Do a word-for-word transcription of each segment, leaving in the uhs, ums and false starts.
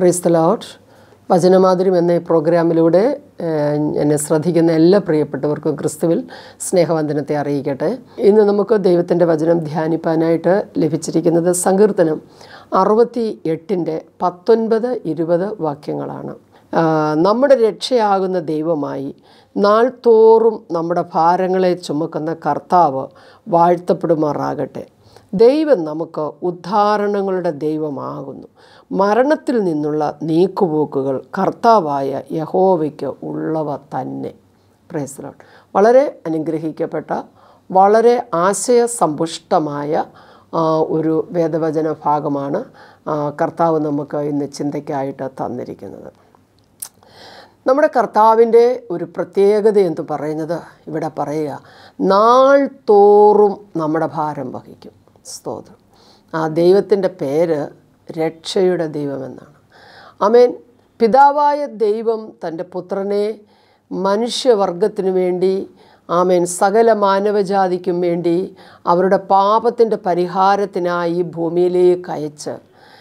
Price the Lord. വചനമാധുര്യം എന്ന പ്രോഗ്രാമിലൂടെ എന്നെ ശ്രദ്ധിക്കുന്ന എല്ലാ പ്രിയപ്പെട്ടവർക്കും ക്രിസ്തുവിൽ സ്നേഹവന്ദനത്തെ അറിയിക്കട്ടെ. ഇന്ന് നമുക്ക് ദൈവത്തിൻ്റെ വചനം ധ്യാനിപ്പാനായിട്ട് ലഭിച്ചിരിക്കുന്നത് സങ്കീർത്തനം അറുപത്തി എട്ടിൻ്റെ പത്തൊൻപത് ഇരുപത് വാക്യങ്ങളാണ്. നമ്മുടെ രക്ഷയാകുന്ന ദൈവമായി നാൾ തോറും നമ്മുടെ ഭാരങ്ങളെ ചുമക്കുന്ന കർത്താവ് വാഴ്ത്തപ്പെടുമാറാകട്ടെ. ദൈവം നമുക്ക് ഉദ്ധാരണങ്ങളുടെ ദൈവമാകുന്നു. മരണത്തിൽ നിന്നുള്ള നീക്കുപോക്കുകൾ കർത്താവായ യഹോവയ്ക്ക് ഉള്ളവ തന്നെ. Praise the Lord. വളരെ അനുഗ്രഹിക്കപ്പെട്ട വളരെ ആശയസമ്പുഷ്ടമായ ഒരു വേദവചന ഭാഗമാണ് കർത്താവ് നമുക്ക് ഇന്ന് ചിന്തയ്ക്കായിട്ട് തന്നിരിക്കുന്നത്. നമ്മുടെ കർത്താവിൻ്റെ ഒരു പ്രത്യേകത എന്ന് പറയുന്നത് ഇവിടെ പറയുക, നാൾ തോറും നമ്മുടെ ഭാരം വഹിക്കും. സ്തോത്രം. ആ ദൈവത്തിൻ്റെ പേര് രക്ഷയുടെ ദൈവമെന്നാണ്. ആമേൻ. പിതാവായ ദൈവം തൻ്റെ പുത്രനെ മനുഷ്യവർഗത്തിനു വേണ്ടി, ആമേൻ, സകല മാനവജാതിക്കും വേണ്ടി അവരുടെ പാപത്തിൻ്റെ പരിഹാരത്തിനായി ഭൂമിയിലേക്ക് അയച്ച്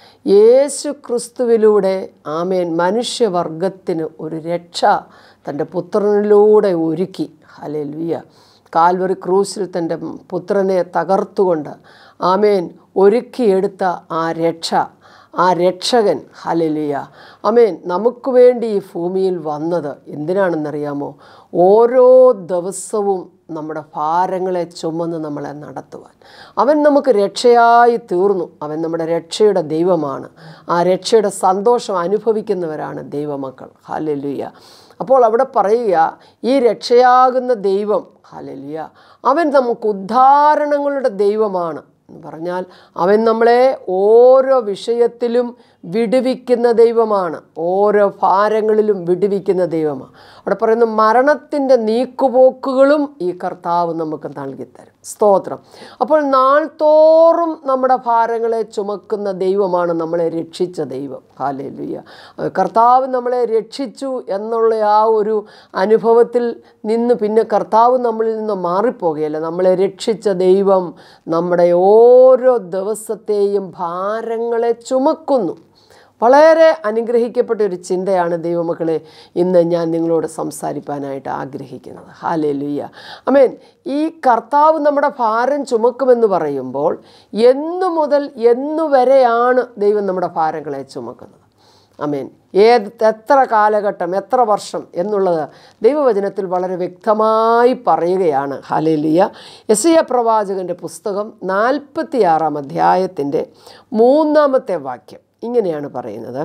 യേശു ക്രിസ്തുവിലൂടെ, ആമേൻ, മനുഷ്യവർഗത്തിന് ഒരു രക്ഷ തൻ്റെ പുത്രനിലൂടെ ഒരുക്കി. ഹല്ലേലൂയ. കാൽവറി ക്രൂസിൽ തൻ്റെ പുത്രനെ തകർത്തുകൊണ്ട്, ആമേൻ, ഒരുക്കിയെടുത്ത ആ രക്ഷ, ആ രക്ഷകൻ, ഹല്ലേലൂയ, ആമേൻ, നമുക്ക് വേണ്ടി ഈ ഭൂമിയിൽ വന്നത് എന്തിനാണെന്നറിയാമോ? ഓരോ ദിവസവും നമ്മുടെ ഭാരങ്ങളെ ചുമന്ന് നമ്മളെ നടത്തുവാൻ. അവൻ നമുക്ക് രക്ഷയായി തീർന്നു. അവൻ നമ്മുടെ രക്ഷയുടെ ദൈവമാണ്. ആ രക്ഷയുടെ സന്തോഷം അനുഭവിക്കുന്നവരാണ് ദൈവമക്കൾ. ഹല്ലേലൂയ. അപ്പോൾ അവിടെ പറയുക, ഈ രക്ഷയാകുന്ന ദൈവം, ഹല്ലേലൂയ, അവൻ നമുക്ക് ഉദ്ധാരണങ്ങളുടെ ദൈവമാണ് എന്ന് പറഞ്ഞാൽ അവൻ നമ്മളെ ഓരോ വിഷയത്തിലും വിടുവിക്കുന്ന ദൈവമാണ്. ഓരോ ഭാരങ്ങളിലും വിടുവിക്കുന്ന ദൈവമാണ്. അവിടെ പറയുന്നു, മരണത്തിൻ്റെ നീക്കുപോക്കുകളും ഈ കർത്താവ് നമുക്ക് നൽകിത്തരും. സ്തോത്രം. അപ്പോൾ നാൾ തോറും നമ്മുടെ ഭാരങ്ങളെ ചുമക്കുന്ന ദൈവമാണ് നമ്മളെ രക്ഷിച്ച ദൈവം. ഹല്ലേലൂയ. കർത്താവ് നമ്മളെ രക്ഷിച്ചു എന്നുള്ള ആ ഒരു അനുഭവത്തിൽ നിന്ന് പിന്നെ കർത്താവ് നമ്മളിൽ നിന്ന് മാറിപ്പോകുകയല്ല. നമ്മളെ രക്ഷിച്ച ദൈവം നമ്മുടെ ഓരോ ദിവസത്തെയും ഭാരങ്ങളെ ചുമക്കുന്നു. വളരെ അനുഗ്രഹിക്കപ്പെട്ട ഒരു ചിന്തയാണ് ദൈവമക്കളെ ഇന്ന് ഞാൻ നിങ്ങളോട് സംസാരിക്കാനായിട്ട് ആഗ്രഹിക്കുന്നത്. ഹല്ലേലൂയ. ആമേൻ. ഈ കർത്താവ് നമ്മുടെ ഭാരം ചുമക്കുമെന്ന് പറയുമ്പോൾ എന്നു മുതൽ എന്നു വരെയാണ് ദൈവം നമ്മുടെ ഭാരങ്ങളെ ചുമക്കുന്നത്? ആമേൻ. ഏത് എത്ര കാലഘട്ടം, എത്ര വർഷം എന്നുള്ളത് ദൈവവചനത്തിൽ വളരെ വ്യക്തമായി പറയുകയാണ്. ഹല്ലേലൂയ. യെശയ്യാ പ്രവാചകൻ്റെ പുസ്തകം നാൽപ്പത്തി ആറാം അധ്യായത്തിൻ്റെ മൂന്നാമത്തെ വാക്യം ഇങ്ങനെയാണ് പറയുന്നത്: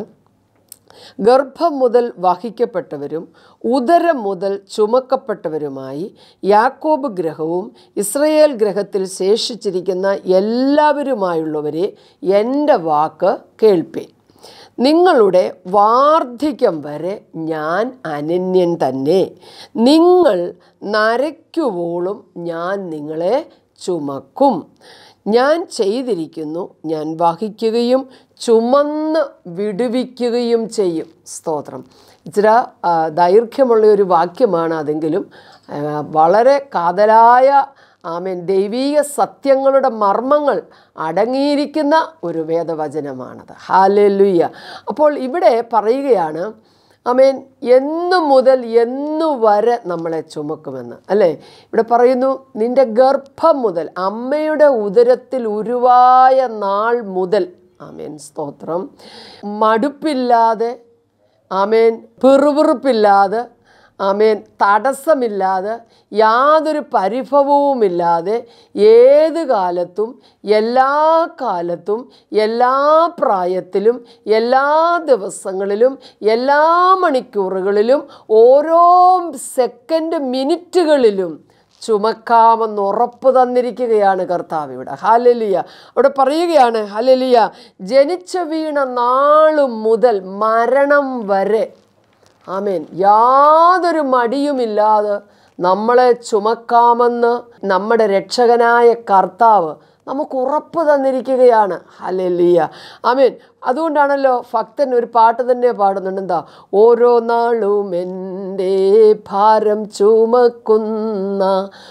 ഗർഭം മുതൽ വഹിക്കപ്പെട്ടവരും ഉദരം മുതൽ ചുമക്കപ്പെട്ടവരുമായി യാക്കോബ് ഗ്രഹവും ഇസ്രയേൽ ഗ്രഹത്തിൽ ശേഷിച്ചിരിക്കുന്ന എല്ലാവരുമായുള്ളവരെ എൻ്റെ വാക്ക് കേൾപ്പീൻ. നിങ്ങളുടെ വാർദ്ധക്യം വരെ ഞാൻ അനന്യൻ തന്നെ. നിങ്ങൾ നരയ്ക്കുവോളും ഞാൻ നിങ്ങളെ ചുമക്കും. ഞാൻ ചെയ്തിരിക്കുന്നു, ഞാൻ വഹിക്കുകയും ചുമന്ന് വിടുവിക്കുകയും ചെയ്യും. സ്തോത്രം. ഇച്ചിരി ദൈർഘ്യമുള്ള ഒരു വാക്യമാണ്, അതെങ്കിലും വളരെ കാതലായ, ആമേൻ, ദൈവീക സത്യങ്ങളുടെ മർമ്മങ്ങൾ അടങ്ങിയിരിക്കുന്ന ഒരു വേദവചനമാണത്. ഹല്ലേലൂയ. അപ്പോൾ ഇവിടെ പറയുകയാണ്, ആമേൻ, എന്നു മുതൽ എന്നു വരെ നമ്മളെ ചുമക്കുമെന്ന്, അല്ലേ? ഇവിടെ പറയുന്നു, നിൻ്റെ ഗർഭം മുതൽ, അമ്മയുടെ ഉദരത്തിൽ ഉരുവായ നാൾ മുതൽ, ആമേൻ, സ്തോത്രം, മടുപ്പില്ലാതെ, ആമേൻ, പിറുപിറുപ്പില്ലാതെ, ആമേൻ, തടസ്സമില്ലാതെ, യാതൊരു പരിഭവവുമില്ലാതെ, ഏത് കാലത്തും എല്ലാ കാലത്തും എല്ലാ പ്രായത്തിലും എല്ലാ ദിവസങ്ങളിലും എല്ലാ മണിക്കൂറുകളിലും ഓരോ സെക്കൻഡ് മിനിറ്റുകളിലും ചുമക്കാമെന്ന് ഉറപ്പ് തന്നിരിക്കുകയാണ് കർത്താവ് ഇവിടെ. ഹല്ലേലൂയ. അവിടെ പറയുകയാണ്, ഹല്ലേലൂയ, ജനിച്ചു വീണ നാളു മുതൽ മരണം വരെ, ആമേൻ, യാതൊരു മടിയുമില്ലാതെ നമ്മളെ ചുമക്കാമെന്ന് നമ്മുടെ രക്ഷകനായ കർത്താവ് നമുക്ക് ഉറപ്പ് തന്നിരിക്കുകയാണ്. ഹല്ലേലൂയ. ആമേൻ. അതുകൊണ്ടാണല്ലോ ഭക്തൻ ഒരു പാട്ട് തന്നെ പാടുന്നുണ്ട്. എന്താ? ഓരോ നാളും എൻ്റെ ഭാരം ചുമക്കുന്ന,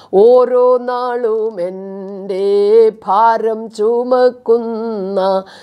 ഓരോ നാളും എൻ്റെ ഭാരം ചുമക്കുന്ന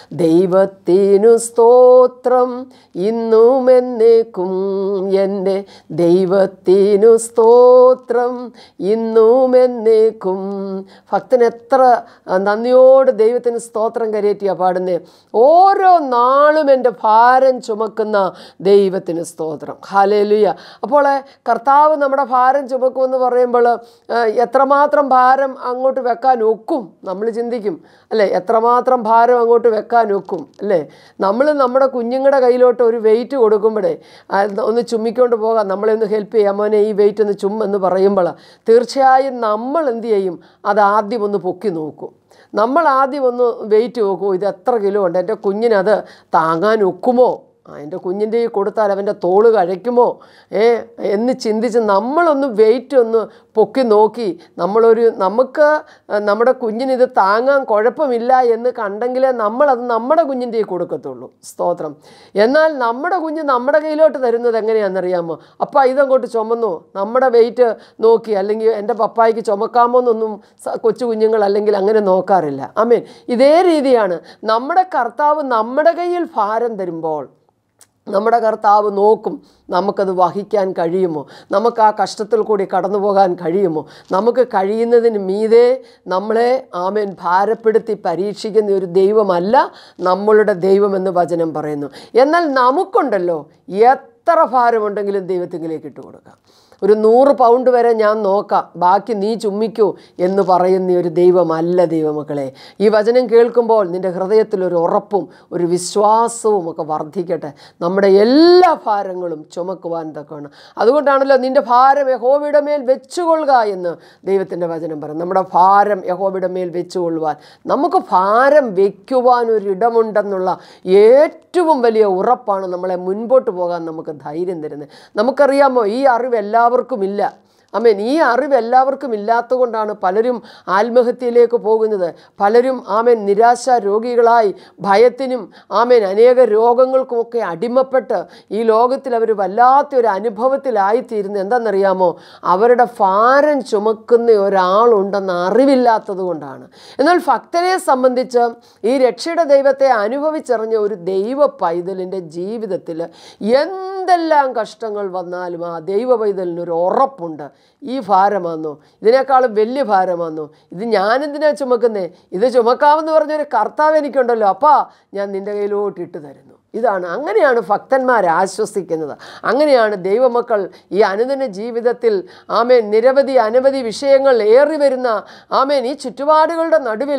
ദൈവത്തിനു സ്തോത്രം ഇന്നും എന്നേക്കും, എൻ്റെ ദൈവത്തിനു സ്തോത്രം ഇന്നും എന്നേക്കും. ഭക്തൻ എത്ര നന്ദിയോട് ദൈവത്തിന് സ്തോത്രം കരയറ്റിയാണ് പാടുന്നത്. ഓരോ നാളും എൻ്റെ ഭാരം ചുമക്കുന്ന ദൈവത്തിന് സ്തോത്രം. ഹല്ലേലൂയ. അപ്പോൾ കർത്താവ് നമ്മുടെ ഭാരം ചുമക്കുമെന്ന് പറയുമ്പോൾ എത്രമാത്രം ഭാരം അങ്ങോട്ട് വെക്കാൻ ഒക്കും നമ്മൾ ചിന്തിക്കും അല്ലേ? എത്രമാത്രം ഭാരം അങ്ങോട്ട് വെക്കാൻ ഒക്കും അല്ലേ? നമ്മൾ നമ്മുടെ കുഞ്ഞുങ്ങളുടെ കയ്യിലോട്ട് ഒരു വെയിറ്റ് കൊടുക്കുമ്പോഴേ ഒന്ന് ചുമ്മിക്കൊണ്ട് പോകാം, നമ്മളെ ഒന്ന് ഹെൽപ്പ് ചെയ്യാം, മോനെ ഈ വെയിറ്റ് ഒന്ന് ചുമ്മെന്ന് പറയുമ്പോൾ തീർച്ചയായും നമ്മൾ എന്ത് ചെയ്യും? അത് ആദ്യം ഒന്ന് പൊക്കി നോക്കും. നമ്മൾ ആദ്യം ഒന്ന് വെയിറ്റ് നോക്കുമോ, ഇത് എത്ര കിലോ ഉണ്ട്, എൻ്റെ കുഞ്ഞിനത് താങ്ങാൻ ഒക്കുമോ, എൻ്റെ കുഞ്ഞിൻ്റെ ഈ കൊടുത്താൽ അവൻ്റെ തോള് കഴിക്കുമോ ഏ എന്ന് ചിന്തിച്ച് നമ്മളൊന്ന് വെയിറ്റ് ഒന്ന് പൊക്കി നോക്കി നമ്മളൊരു നമുക്ക് നമ്മുടെ കുഞ്ഞിനിത് താങ്ങാൻ കുഴപ്പമില്ല എന്ന് കണ്ടെങ്കിലേ നമ്മളത് നമ്മുടെ കുഞ്ഞിൻ്റെ ഈ കൊടുക്കത്തുള്ളൂ. സ്തോത്രം. എന്നാൽ നമ്മുടെ കുഞ്ഞ് നമ്മുടെ കയ്യിലോട്ട് തരുന്നത് എങ്ങനെയാണെന്നറിയാമോ? അപ്പ ഇതങ്ങോട്ട് ചുമന്നു നമ്മുടെ വെയിറ്റ് നോക്കി, അല്ലെങ്കിൽ എൻ്റെ പപ്പായ്ക്ക് ചുമക്കാമോ എന്നൊന്നും കൊച്ചു കുഞ്ഞുങ്ങൾ അല്ലെങ്കിൽ അങ്ങനെ നോക്കാറില്ല. ആമേൻ. ഇതേ രീതിയാണ് നമ്മുടെ കർത്താവ് നമ്മുടെ കയ്യിൽ ഭാരം തരുമ്പോൾ നമ്മുടെ കർത്താവ് നോക്കും നമുക്കത് വഹിക്കാൻ കഴിയുമോ, നമുക്ക് ആ കഷ്ടത്തിൽ കൂടി കടന്നു പോകാൻ കഴിയുമോ, നമുക്ക് കഴിയുന്നതിന് മീതെ നമ്മളെ ആമേൻ ഭാരപ്പെടുത്തി പരീക്ഷിക്കുന്ന ഒരു ദൈവമല്ല നമ്മളുടെ ദൈവമെന്ന് വചനം പറയുന്നു. എന്നാൽ നമുക്കുണ്ടല്ലോ എത്ര ഭാരമുണ്ടെങ്കിലും ദൈവത്തിലേക്ക് ഇട്ട് കൊടുക്കാം. ഒരു നൂറ് പൗണ്ട് വരെ ഞാൻ നോക്കാം, ബാക്കി നീ ചുമ്മിക്കൂ എന്ന് പറയുന്ന ഒരു ദൈവമല്ല ദൈവമക്കളെ. ഈ വചനം കേൾക്കുമ്പോൾ നിൻ്റെ ഹൃദയത്തിൽ ഒരു ഉറപ്പും ഒരു വിശ്വാസവും ഒക്കെ വർദ്ധിക്കട്ടെ. നമ്മുടെ എല്ലാ ഭാരങ്ങളും ചുമക്കുവാൻ തക്കവണ്ണം. അതുകൊണ്ടാണല്ലോ നിൻ്റെ ഭാരം യഹോവയുടെ മേൽ വെച്ചുകൊള്ളുക എന്ന് ദൈവത്തിൻ്റെ വചനം പറയും. നമ്മുടെ ഭാരം യഹോവയുടെ മേൽ വെച്ചുകൊള്ളുവാൻ, നമുക്ക് ഭാരം വയ്ക്കുവാൻ ഒരിടമുണ്ടെന്നുള്ള ഏറ്റവും വലിയ ഉറപ്പാണ് നമ്മളെ മുൻപോട്ട് പോകാൻ നമുക്ക് ധൈര്യം തരുന്നത്. നമുക്കറിയാമോ, ഈ അറിവ് എല്ലാവർക്കും ഇല്ല. ആമേൻ. ഈ അറിവ് എല്ലാവർക്കും ഇല്ലാത്തത് കൊണ്ടാണ് പലരും ആത്മഹത്യയിലേക്ക് പോകുന്നത്. പലരും ആമേൻ നിരാശ രോഗികളായി ഭയത്തിനും ആമേൻ അനേക രോഗങ്ങൾക്കുമൊക്കെ അടിമപ്പെട്ട് ഈ ലോകത്തിൽ അവർ വല്ലാത്തൊരു അനുഭവത്തിലായിത്തീരുന്നത് എന്താണെന്നറിയാമോ? അവരുടെ ഭാരം ചുമക്കുന്ന ഒരാളുണ്ടെന്ന് അറിവില്ലാത്തത് കൊണ്ടാണ്. എന്നാൽ ഭക്തനെ സംബന്ധിച്ച് ഈ രക്ഷയുടെ ദൈവത്തെ അനുഭവിച്ചറിഞ്ഞ ഒരു ദൈവ പൈതലിൻ്റെ ജീവിതത്തിൽ എന്തെല്ലാം കഷ്ടങ്ങൾ വന്നാലും ആ ദൈവ പൈതലിനൊരു ഉറപ്പുണ്ട്. ഈ ഭാരമാണെന്നോ, ഇതിനേക്കാളും വലിയ ഭാരമാണെന്നോ, ഇത് ഞാനെന്തിനാ ചുമക്കുന്നേ, ഇത് ചുമക്കാമെന്ന് പറഞ്ഞൊരു കർത്താവ് എനിക്കുണ്ടല്ലോ, അപ്പാ ഞാൻ നിൻ്റെ കയ്യിലോട്ട് ഇട്ട് തരുന്നു. ഇതാണ്, അങ്ങനെയാണ് ഭക്തന്മാരെ ആശ്വസിക്കുന്നത്. അങ്ങനെയാണ് ദൈവമക്കൾ ഈ അനുദിന ജീവിതത്തിൽ ആമേൻ നിരവധി അനവധി വിഷയങ്ങൾ ഏറി വരുന്ന ആമേൻ ഈ ചുറ്റുപാടുകളുടെ നടുവിൽ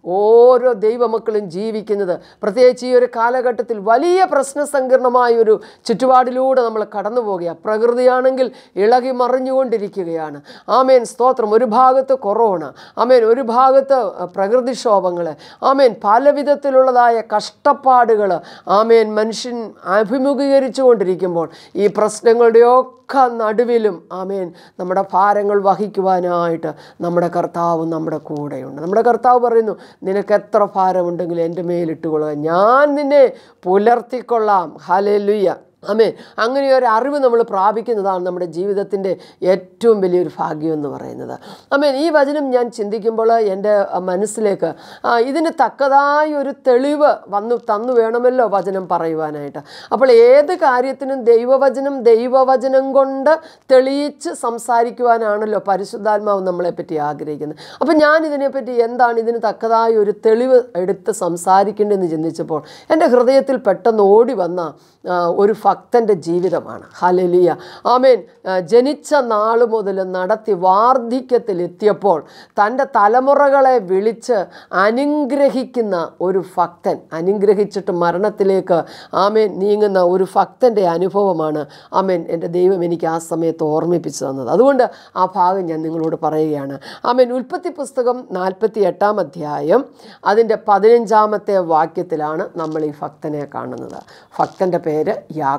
ഓരോ ദൈവമക്കളും ജീവിക്കുന്നത്. പ്രത്യേകിച്ച് ഈ ഒരു കാലഘട്ടത്തിൽ വലിയ പ്രശ്നസങ്കീർണമായൊരു ചുറ്റുപാടിലൂടെ നമ്മൾ കടന്നു പോകുകയാണ്. പ്രകൃതിയാണെങ്കിൽ ഇളകി മറിഞ്ഞുകൊണ്ടിരിക്കുകയാണ്. ആമേൻ സ്തോത്രം. ഒരു ഭാഗത്ത് കൊറോണ, ആമേൻ ഒരു ഭാഗത്ത് പ്രകൃതിക്ഷോഭങ്ങൾ, ആമേൻ പല വിധത്തിലുള്ളതായ കഷ്ടപ്പാടുകൾ ആമേൻ മനുഷ്യൻ അഭിമുഖീകരിച്ചു കൊണ്ടിരിക്കുമ്പോൾ ഈ പ്രശ്നങ്ങളുടെയൊക്കെ നടുവിലും ആമേൻ നമ്മുടെ ഭാരങ്ങൾ വഹിക്കുവാനായിട്ട് നമ്മുടെ കർത്താവ് നമ്മുടെ കൂടെയുണ്ട്. നമ്മുടെ കർത്താവ് പറയുന്നു, നിനക്ക് എത്ര ഭാരമുണ്ടെങ്കിലും എൻ്റെ മേലിട്ടുകൊള്ളുക, ഞാൻ നിന്നെ പുലർത്തിക്കൊള്ളാം. ഹല്ലേലൂയ. ആമേൻ. അങ്ങനെ ഒരു അറിവ് നമ്മൾ പ്രാപിക്കുന്നതാണ് നമ്മുടെ ജീവിതത്തിൻ്റെ ഏറ്റവും വലിയൊരു ഭാഗ്യം എന്ന് പറയുന്നത്. ആമേൻ. ഈ വചനം ഞാൻ ചിന്തിക്കുമ്പോൾ എൻ്റെ മനസ്സിലേക്ക് ഇതിന് തക്കതായ ഒരു തെളിവ് വന്നു തന്നു വേണമല്ലോ വചനം പറയുവാനായിട്ട്. അപ്പോൾ ഏത് കാര്യത്തിനും ദൈവവചനം ദൈവവചനം കൊണ്ട് തെളിയിച്ച് സംസാരിക്കുവാനാണല്ലോ പരിശുദ്ധാത്മാവ് നമ്മളെപ്പറ്റി ആഗ്രഹിക്കുന്നത്. അപ്പോൾ ഞാൻ ഇതിനെപ്പറ്റി എന്താണ് ഇതിന് തക്കതായ ഒരു തെളിവ് എടുത്ത് സംസാരിക്കേണ്ടതെന്ന് ചിന്തിച്ചപ്പോൾ എൻ്റെ ഹൃദയത്തിൽ പെട്ടെന്ന് ഓടി വന്ന ഒരു ഭക്തൻ്റെ ജീവിതമാണ്. ഹല്ലേലൂയ. ആമേൻ. ജനിച്ച നാൾ മുതൽ നടത്തി വാർദ്ധക്യത്തിലെത്തിയപ്പോൾ തൻ്റെ തലമുറകളെ വിളിച്ച് അനുഗ്രഹിക്കുന്ന ഒരു ഭക്തൻ, അനുഗ്രഹിച്ചിട്ട് മരണത്തിലേക്ക് ആമേൻ നീങ്ങുന്ന ഒരു ഭക്തൻ്റെ അനുഭവമാണ് ആമേൻ എൻ്റെ ദൈവം എനിക്ക് ആ സമയത്ത് ഓർമ്മിപ്പിച്ചു തന്നത്. അതുകൊണ്ട് ആ ഭാഗം ഞാൻ നിങ്ങളോട് പറയുകയാണ്. ആമേൻ. ഉൽപ്പത്തി പുസ്തകം നാൽപ്പത്തി എട്ടാം അധ്യായം അതിൻ്റെ പതിനഞ്ചാമത്തെ വാക്യത്തിലാണ് നമ്മൾ ഈ ഭക്തനെ കാണുന്നത്. ഭക്തൻ്റെ പേര് യാക്കോബ്.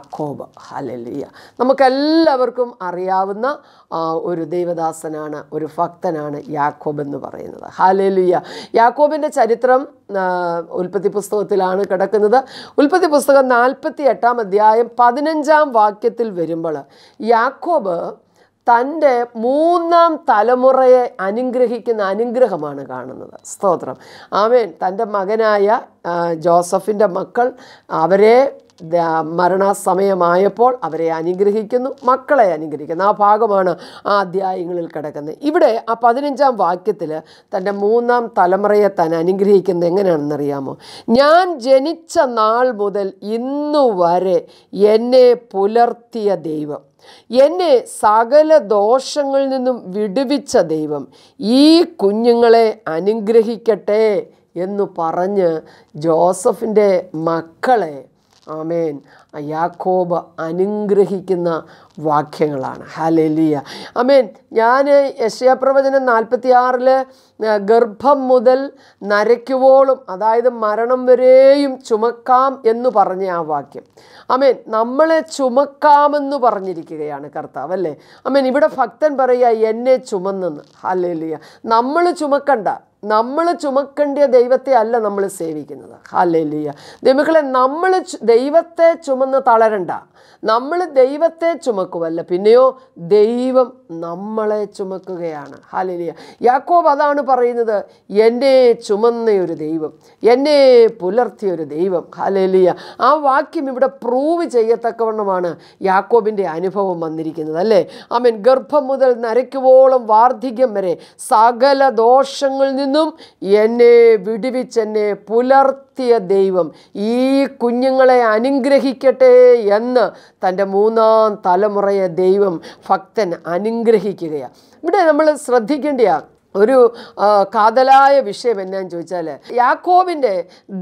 യാക്കോബ്. ഹല്ലേലൂയ. നമുക്കെല്ലാവർക്കും അറിയാവുന്ന ഒരു ദൈവദാസനാണ്, ഒരു ഭക്തനാണ് യാക്കോബ് എന്ന് പറയുന്നത്. ഹല്ലേലൂയ. യാക്കോബിൻ്റെ ചരിത്രം ഉൽപ്പത്തി പുസ്തകത്തിലാണ് കിടക്കുന്നത്. ഉൽപ്പത്തി പുസ്തകം നാൽപ്പത്തി എട്ടാം അധ്യായം പതിനഞ്ചാം വാക്യത്തിൽ വരുമ്പോൾ യാക്കോബ് തൻ്റെ മൂന്നാം തലമുറയെ അനുഗ്രഹിക്കുന്ന അനുഗ്രഹമാണ് കാണുന്നത്. സ്തോത്രം. ആമേൻ. തൻ്റെ മകനായ ജോസഫിൻ്റെ മക്കൾ അവരെ മരണസമയമായപ്പോൾ അവരെ അനുഗ്രഹിക്കുന്നു, മക്കളെ അനുഗ്രഹിക്കുന്നു. ആ ഭാഗമാണ് ആ അധ്യായങ്ങളിൽ കിടക്കുന്നത്. ഇവിടെ ആ പതിനഞ്ചാം വാക്യത്തിൽ തൻ്റെ മൂന്നാം തലമുറയെ താൻ അനുഗ്രഹിക്കുന്നത് എങ്ങനെയാണെന്നറിയാമോ? ഞാൻ ജനിച്ച നാൾ മുതൽ ഇന്നു വരെ എന്നെ പുലർത്തിയ ദൈവം, എന്നെ സകല ദോഷങ്ങളിൽ നിന്നും വിടുവിച്ച ദൈവം ഈ കുഞ്ഞുങ്ങളെ അനുഗ്രഹിക്കട്ടെ എന്ന് പറഞ്ഞ് ജോസഫിൻ്റെ മക്കളെ ആമേൻ യാക്കോബ് അനുഗ്രഹിക്കുന്ന വാക്യങ്ങളാണ്. ഹല്ലേലൂയ. ആമേൻ. ഞാൻ യെശയ്യാ പ്രവചനം നാൽപ്പത്തി ആറില് ഗർഭം മുതൽ നരയ്ക്കുവോളും, അതായത് മരണം വരെയും ചുമക്കാം എന്ന് പറഞ്ഞ ആ വാക്യം, ആമേൻ, നമ്മളെ ചുമക്കാമെന്ന് പറഞ്ഞിരിക്കുകയാണ് കർത്താവ്, അല്ലേ? ആമേൻ. ഇവിടെ ഭക്തൻ പറയുക എന്നെ ചുമന്നെന്ന്. ഹല്ലേലൂയ. നമ്മൾ ചുമക്കണ്ട, നമ്മൾ ചുമക്കേണ്ടിയ ദൈവത്തെ അല്ല നമ്മൾ സേവിക്കുന്നത്. ഹല്ലേലൂയ. ദൈവങ്ങളെ, നമ്മൾ ദൈവത്തെ ചുമന്ന് തളരണ്ട, നമ്മൾ ദൈവത്തെ ചുമക്കുമല്ല, പിന്നെയോ ദൈവം നമ്മളെ ചുമക്കുകയാണ്. ഹല്ലേലൂയ. യാക്കോബ് അതാണ് പറയുന്നത്, എന്നെ ചുമന്നയൊരു ദൈവം, എന്നെ പുലർത്തിയൊരു ദൈവം. ഹല്ലേലൂയ. ആ വാക്യം ഇവിടെ പ്രൂവ് ചെയ്യത്തക്കവണ്ണമാണ് യാക്കോബിൻ്റെ അനുഭവം വന്നിരിക്കുന്നത്, അല്ലേ? ആമേൻ. ഗർഭം മുതൽ നരയ്ക്കുവോളം വാർദ്ധക്യം വരെ സകല ദോഷങ്ങളിൽ നിന്നും എന്നെ വിടുവിച്ചെന്നെ പുലർത്തിയ ദൈവം ഈ കുഞ്ഞുങ്ങളെ അനുഗ്രഹിക്കട്ടെ എന്ന് തൻ്റെ മൂന്നാം തലമുറയെ ദൈവം ഭക്തൻ അനുഗ്രഹിക്കുകയാണ്. ഇവിടെ നമ്മൾ ശ്രദ്ധിക്കേണ്ടിയ ഒരു കാതലായ വിഷയം എന്നാന്ന് ചോദിച്ചാൽ, യാക്കോബിൻ്റെ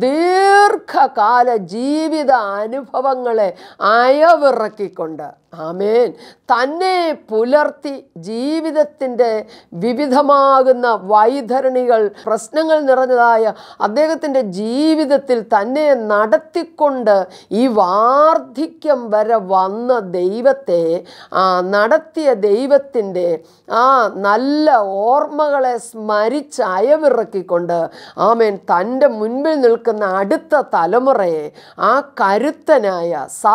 ദീർഘകാല ജീവിത അനുഭവങ്ങളെ അയവിറക്കിക്കൊണ്ട് ആമേൻ തന്നെ പുലർത്തി ജീവിതത്തിൻ്റെ വിവിധമാകുന്ന വൈതരണികൾ, പ്രശ്നങ്ങൾ നിറഞ്ഞതായ അദ്ദേഹത്തിൻ്റെ ജീവിതത്തിൽ തന്നെ നടത്തിക്കൊണ്ട് ഈ വാർദ്ധക്യം വരെ വന്ന ദൈവത്തെ, ആ നടത്തിയ ദൈവത്തിൻ്റെ ആ നല്ല ഓർമ്മകളെ സ്മരിച്ച് അയവിറക്കിക്കൊണ്ട് ആമേൻ തൻ്റെ മുൻപിൽ നിൽക്കുന്ന അടുത്ത തലമുറയെ ആ കരുത്തനായ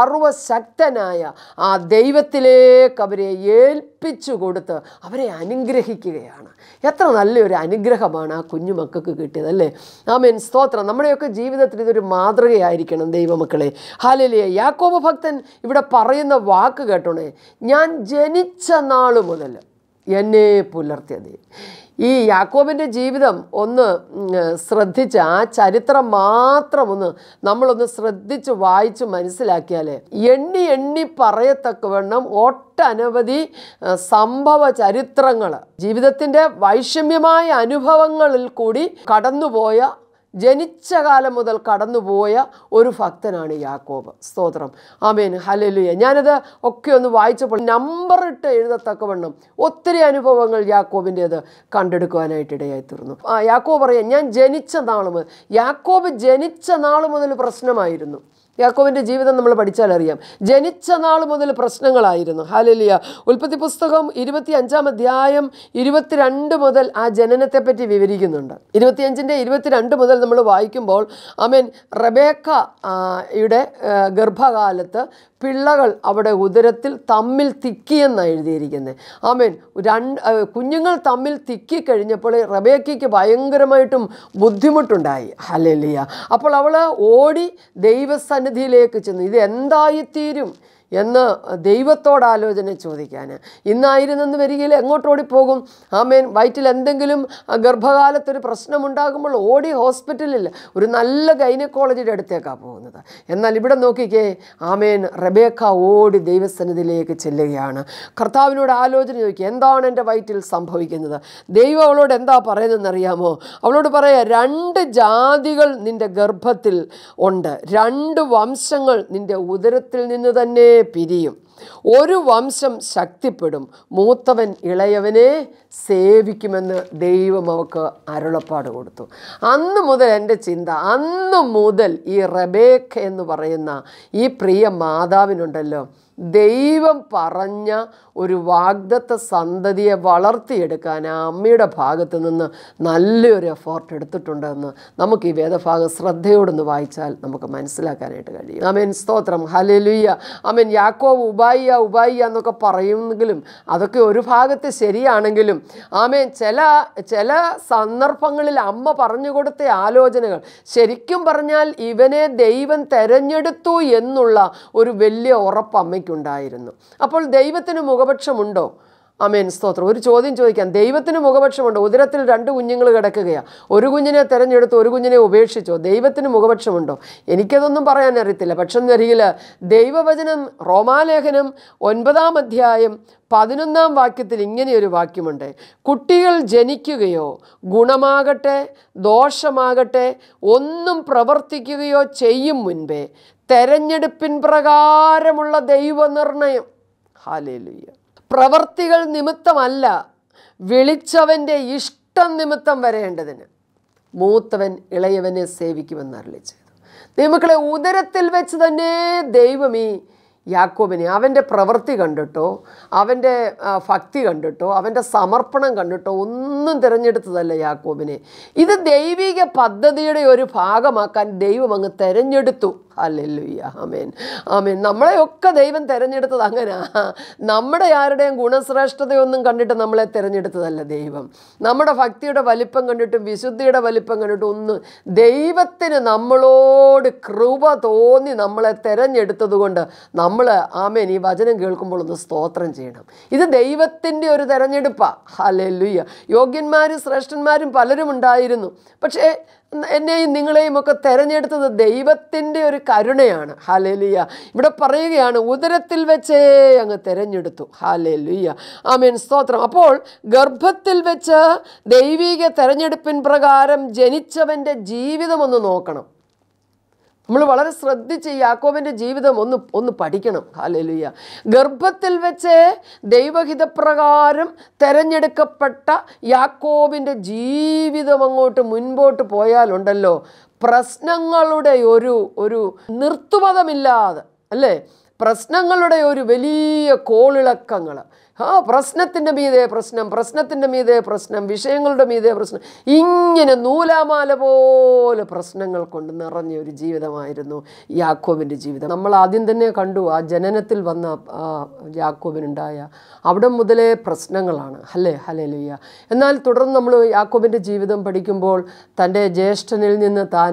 സർവശക്തനായ ആ ദൈവത്തിലേക്ക് അവരെ ഏൽപ്പിച്ചു കൊടുത്ത് അവരെ അനുഗ്രഹിക്കുകയാണ്. എത്ര നല്ലൊരു അനുഗ്രഹമാണ് ആ കുഞ്ഞുമക്കൾക്ക് കിട്ടിയത്, അല്ലേ? ആമേൻ. സ്തോത്രം. നമ്മുടെയൊക്കെ ജീവിതത്തിൽ ഇതൊരു മാതൃകയായിരിക്കണം ദൈവമക്കളെ. ഹല്ലേലൂയ. യാക്കോബ് ഭക്തൻ ഇവിടെ പറയുന്ന വാക്ക് കേട്ടോണേ, ഞാൻ ജനിച്ച നാൾ മുതൽ എന്നെ പുലർത്തിയത്. ഈ യാക്കോബിൻ്റെ ജീവിതം ഒന്ന് ശ്രദ്ധിച്ച്, ആ ചരിത്രം മാത്രം ഒന്ന് നമ്മളൊന്ന് ശ്രദ്ധിച്ച് വായിച്ച് മനസ്സിലാക്കിയാൽ എണ്ണി എണ്ണി പറയത്തക്കവണ്ണം ഒട്ടനവധി സംഭവ ചരിത്രങ്ങൾ, ജീവിതത്തിൻ്റെ വൈഷമ്യമായ അനുഭവങ്ങളിൽ കൂടി കടന്നുപോയ, ജനിച്ച കാലം മുതൽ കടന്നുപോയ ഒരു ഭക്തനാണ് യാക്കോബ്. സ്തോത്രം. ആമേൻ. ഹല്ലേലൂയ. ഞാനത് ഒക്കെ ഒന്ന് വായിച്ചപ്പോൾ നമ്പറിട്ട് എഴുതത്തക്കവണ്ണം ഒത്തിരി അനുഭവങ്ങൾ യാക്കോബിൻ്റേത് കണ്ടെടുക്കുവാനായിട്ട് ഇടയായി തീർന്നു. ആ യാക്കോബ് പറയാം, ഞാൻ ജനിച്ച നാൾ മുതൽ, യാക്കോബ് ജനിച്ച നാൾ മുതൽ പ്രശ്നമായിരുന്നു. യാക്കോബിൻ്റെ ജീവിതം നമ്മൾ പഠിച്ചാൽ അറിയാം, ജനിച്ച നാൾ മുതൽ പ്രശ്നങ്ങളായിരുന്നു. ഹല്ലേലൂയ. ഉൽപ്പത്തി പുസ്തകം ഇരുപത്തി അഞ്ചാം അധ്യായം ഇരുപത്തിരണ്ട് മുതൽ ആ ജനനത്തെപ്പറ്റി വിവരിക്കുന്നുണ്ട്. ഇരുപത്തിയഞ്ചിൻ്റെ ഇരുപത്തിരണ്ട് മുതൽ നമ്മൾ വായിക്കുമ്പോൾ ആമേൻ റെബേക്ക യുടെ ഗർഭകാലത്ത് പിള്ളകൾ അവിടെ ഉദരത്തിൽ തമ്മിൽ തിക്കിയെന്നാണ് എഴുതിയിരിക്കുന്നത്. ആമേൻ. രണ്ട് കുഞ്ഞുങ്ങൾ തമ്മിൽ തിക്കിക്കഴിഞ്ഞപ്പോൾ റെബേക്കയ്ക്ക് ഭയങ്കരമായിട്ടും ബുദ്ധിമുട്ടുണ്ടായി. ഹല്ലേലൂയ. അപ്പോൾ അവൾ ഓടി ദൈവസന്നിധിയിലേക്ക് ചെന്നു, ഇത് എന്തായിത്തീരും എന്ന് ദൈവത്തോട് ആലോചന ചോദിക്കാൻ. ഇന്നായിരുന്നെന്ന് വരികയിൽ എങ്ങോട്ട് ഓടിപ്പോകും? ആമേൻ. വയറ്റിൽ എന്തെങ്കിലും ഗർഭകാലത്തൊരു പ്രശ്നമുണ്ടാകുമ്പോൾ ഓടി ഹോസ്പിറ്റലിൽ ഒരു നല്ല ഗൈനക്കോളജിയുടെ അടുത്തേക്കാണ് പോകുന്നത്. എന്നാൽ ഇവിടെ നോക്കിക്കേ, ആമേൻ റെബേക്ക ഓടി ദൈവസന്നിധിയിലേക്ക് ചെല്ലുകയാണ്. കർത്താവിനോട് ആലോചന ചോദിക്കുക, എന്താണ് എൻ്റെ വയറ്റിൽ സംഭവിക്കുന്നത്? ദൈവം അവളോട് എന്താ പറയുന്നതെന്നറിയാമോ? അവളോട് പറയാ, രണ്ട് ജാതികൾ നിൻ്റെ ഗർഭത്തിൽ ഉണ്ട്, രണ്ട് വംശങ്ങൾ നിൻ്റെ ഉദരത്തിൽ നിന്ന് തന്നെ പിരിയും. ഒരു വംശം ശക്തിപ്പെടും, മൂത്തവൻ ഇളയവനെ സേവിക്കുമെന്ന് ദൈവം അവൾക്ക് അരുളപ്പാട് കൊടുത്തു. അന്ന് മുതൽ എൻ്റെ ചിന്ത, അന്ന് മുതൽ ഈ റെബേക്ക എന്ന് പറയുന്ന ഈ പ്രിയ മാതാവിനുണ്ടല്ലോ, ദൈവം പറഞ്ഞ ഒരു വാഗ്ദത്ത സന്തതിയെ വളർത്തിയെടുക്കാൻ ആ അമ്മയുടെ ഭാഗത്ത് നിന്ന് നല്ലൊരു എഫോർട്ട് എടുത്തിട്ടുണ്ടെന്ന് നമുക്ക് ഈ വേദഭാഗം ശ്രദ്ധയോടൊന്ന് വായിച്ചാൽ നമുക്ക് മനസ്സിലാക്കാനായിട്ട് കഴിയും. ആമേൻ, സ്തോത്രം, ഹല്ലേലൂയ. ആമേൻ. യാക്കോബ് ഉബായിയ ഉബായിയ എന്നൊക്കെ പറയുമെങ്കിലും അതൊക്കെ ഒരു ഭാഗത്ത് ശരിയാണെങ്കിലും ആമേൻ, ചില ചില സന്ദർഭങ്ങളിൽ അമ്മ പറഞ്ഞു കൊടുത്ത ആലോചനകൾ ശരിക്കും പറഞ്ഞാൽ ഇവനെ ദൈവം തെരഞ്ഞെടുത്തു എന്നുള്ള ഒരു വലിയ ഉറപ്പ് അമ്മയ്ക്കുണ്ടായിരുന്നു. അപ്പോൾ ദൈവത്തിന് മുഖപക്ഷമുണ്ടോ? ആമേൻ, സ്തോത്രം. ഒരു ചോദ്യം ചോദിക്കാം, ദൈവത്തിന് മുഖപക്ഷമുണ്ടോ? ഉദരത്തിൽ രണ്ട് കുഞ്ഞുങ്ങൾ കിടക്കുകയാണ്, ഒരു കുഞ്ഞിനെ തിരഞ്ഞെടുത്ത് ഒരു കുഞ്ഞിനെ ഉപേക്ഷിച്ചോ? ദൈവത്തിന് മുഖപക്ഷമുണ്ടോ? എനിക്കതൊന്നും പറയാൻ അറിയത്തില്ല. പക്ഷെ എന്നരികിൽ ദൈവവചനം റോമാലേഖനം ഒൻപതാം അധ്യായം പതിനൊന്നാം വാക്യത്തിൽ ഇങ്ങനെയൊരു വാക്യമുണ്ട്: കുട്ടികൾ ജനിക്കുകയോ ഗുണമാകട്ടെ ദോഷമാകട്ടെ ഒന്നും പ്രവർത്തിക്കുകയോ ചെയ്യും മുൻപേ തെരഞ്ഞെടുപ്പിൻ പ്രകാരമുള്ള ദൈവനിർണയം. ഹല്ലേലൂയ. പ്രവർത്തികൾ നിമിത്തമല്ല, വിളിച്ചവൻ്റെ ഇഷ്ടം നിമിത്തം വരേണ്ടതിന് മൂത്തവൻ ഇളയവനെ സേവിക്കുമെന്ന് അരുളി ചെയ്തു. ദൈവമക്കളെ, ഉദരത്തിൽ വെച്ച് തന്നെ ദൈവം ഈ യാക്കോബിനെ അവൻ്റെ പ്രവൃത്തി കണ്ടിട്ടോ അവൻ്റെ ഭക്തി കണ്ടിട്ടോ അവൻ്റെ സമർപ്പണം കണ്ടിട്ടോ ഒന്നും തിരഞ്ഞെടുത്തതല്ല യാക്കോബിനെ. ഇത് ദൈവിക പദ്ധതിയുടെ ഒരു ഭാഗമാക്കാൻ ദൈവം അങ്ങ് തിരഞ്ഞെടുത്തു. ഹല്ലേലൂയ. ആമേൻ, ആമേൻ. നമ്മളെയൊക്കെ ദൈവം തിരഞ്ഞെടുത്തത് അങ്ങനെ. നമ്മുടെ ആരുടെയും ഗുണശ്രേഷ്ഠതയൊന്നും കണ്ടിട്ട് നമ്മളെ തിരഞ്ഞെടുത്തതല്ല ദൈവം. നമ്മുടെ ഭക്തിയുടെ വലിപ്പം കണ്ടിട്ടും വിശുദ്ധിയുടെ വലിപ്പം കണ്ടിട്ടും ഒന്നും, ദൈവത്തിന് നമ്മളോട് കൃപ തോന്നി നമ്മളെ തിരഞ്ഞെടുത്തത് കൊണ്ട് നമ്മൾ ആമേൻ ഈ വചനം കേൾക്കുമ്പോൾ ഒന്ന് സ്തോത്രം ചെയ്യണം. ഇത് ദൈവത്തിൻ്റെ ഒരു തിരഞ്ഞെടുപ്പാണ്. ഹല്ലേലൂയ. യോഗ്യന്മാരും ശ്രേഷ്ഠന്മാരും പലരും ഉണ്ടായിരുന്നു. പക്ഷേ എന്നെയും നിങ്ങളെയും ഒക്കെ തിരഞ്ഞെടുത്തത് ദൈവത്തിൻ്റെ ഒരു കരുണയാണ്. ഹല്ലേലൂയ. ഇവിടെ പറയുകയാണ്, ഉദരത്തിൽ വെച്ചേ അങ്ങ് തിരഞ്ഞെടുത്തു. ഹല്ലേലൂയ. ആമേൻ, സ്തോത്രം. അപ്പോൾ ഗർഭത്തിൽ വെച്ച് ദൈവിക തിരഞ്ഞെടുപ്പിൻ പ്രകാരം ജനിച്ചവൻ്റെ ജീവിതം ഒന്ന് നോക്കണം. നമ്മൾ വളരെ ശ്രദ്ധിച്ച് യാക്കോബിൻ്റെ ജീവിതം ഒന്ന് ഒന്ന് പഠിക്കണം. ഹല്ലേലൂയ. ഗർഭത്തിൽ വെച്ച് ദൈവഹിതപ്രകാരം തിരഞ്ഞെടുക്കപ്പെട്ട യാക്കോബിൻ്റെ ജീവിതം അങ്ങോട്ട് മുൻപോട്ട് പോയാലുണ്ടല്ലോ, പ്രശ്നങ്ങളുടെ ഒരു ഒരു നിർത്തുമതമില്ലാതെ, അല്ലേ, പ്രശ്നങ്ങളുടെ ഒരു വലിയ കോളിളക്കങ്ങൾ, ആ പ്രശ്നത്തിൻ്റെ മീതെ പ്രശ്നം, പ്രശ്നത്തിൻ്റെ മീതെ പ്രശ്നം, വിഷയങ്ങളുടെ മീതെ പ്രശ്നം, ഇങ്ങനെ നൂലാമാല പോലെ പ്രശ്നങ്ങൾ കൊണ്ട് നിറഞ്ഞ ഒരു ജീവിതമായിരുന്നു യാക്കോബിൻ്റെ ജീവിതം. നമ്മൾ ആദ്യം തന്നെ കണ്ടു ആ ജനനത്തിൽ വന്ന യാക്കോബിനുണ്ടായ അവിടെ മുതലേ പ്രശ്നങ്ങളാണ്. ഹല്ലേ ഹല്ലേലൂയ. എന്നാൽ തുടർന്ന് നമ്മൾ യാക്കോബിൻ്റെ ജീവിതം പഠിക്കുമ്പോൾ തൻ്റെ ജ്യേഷ്ഠനിൽ നിന്ന് താൻ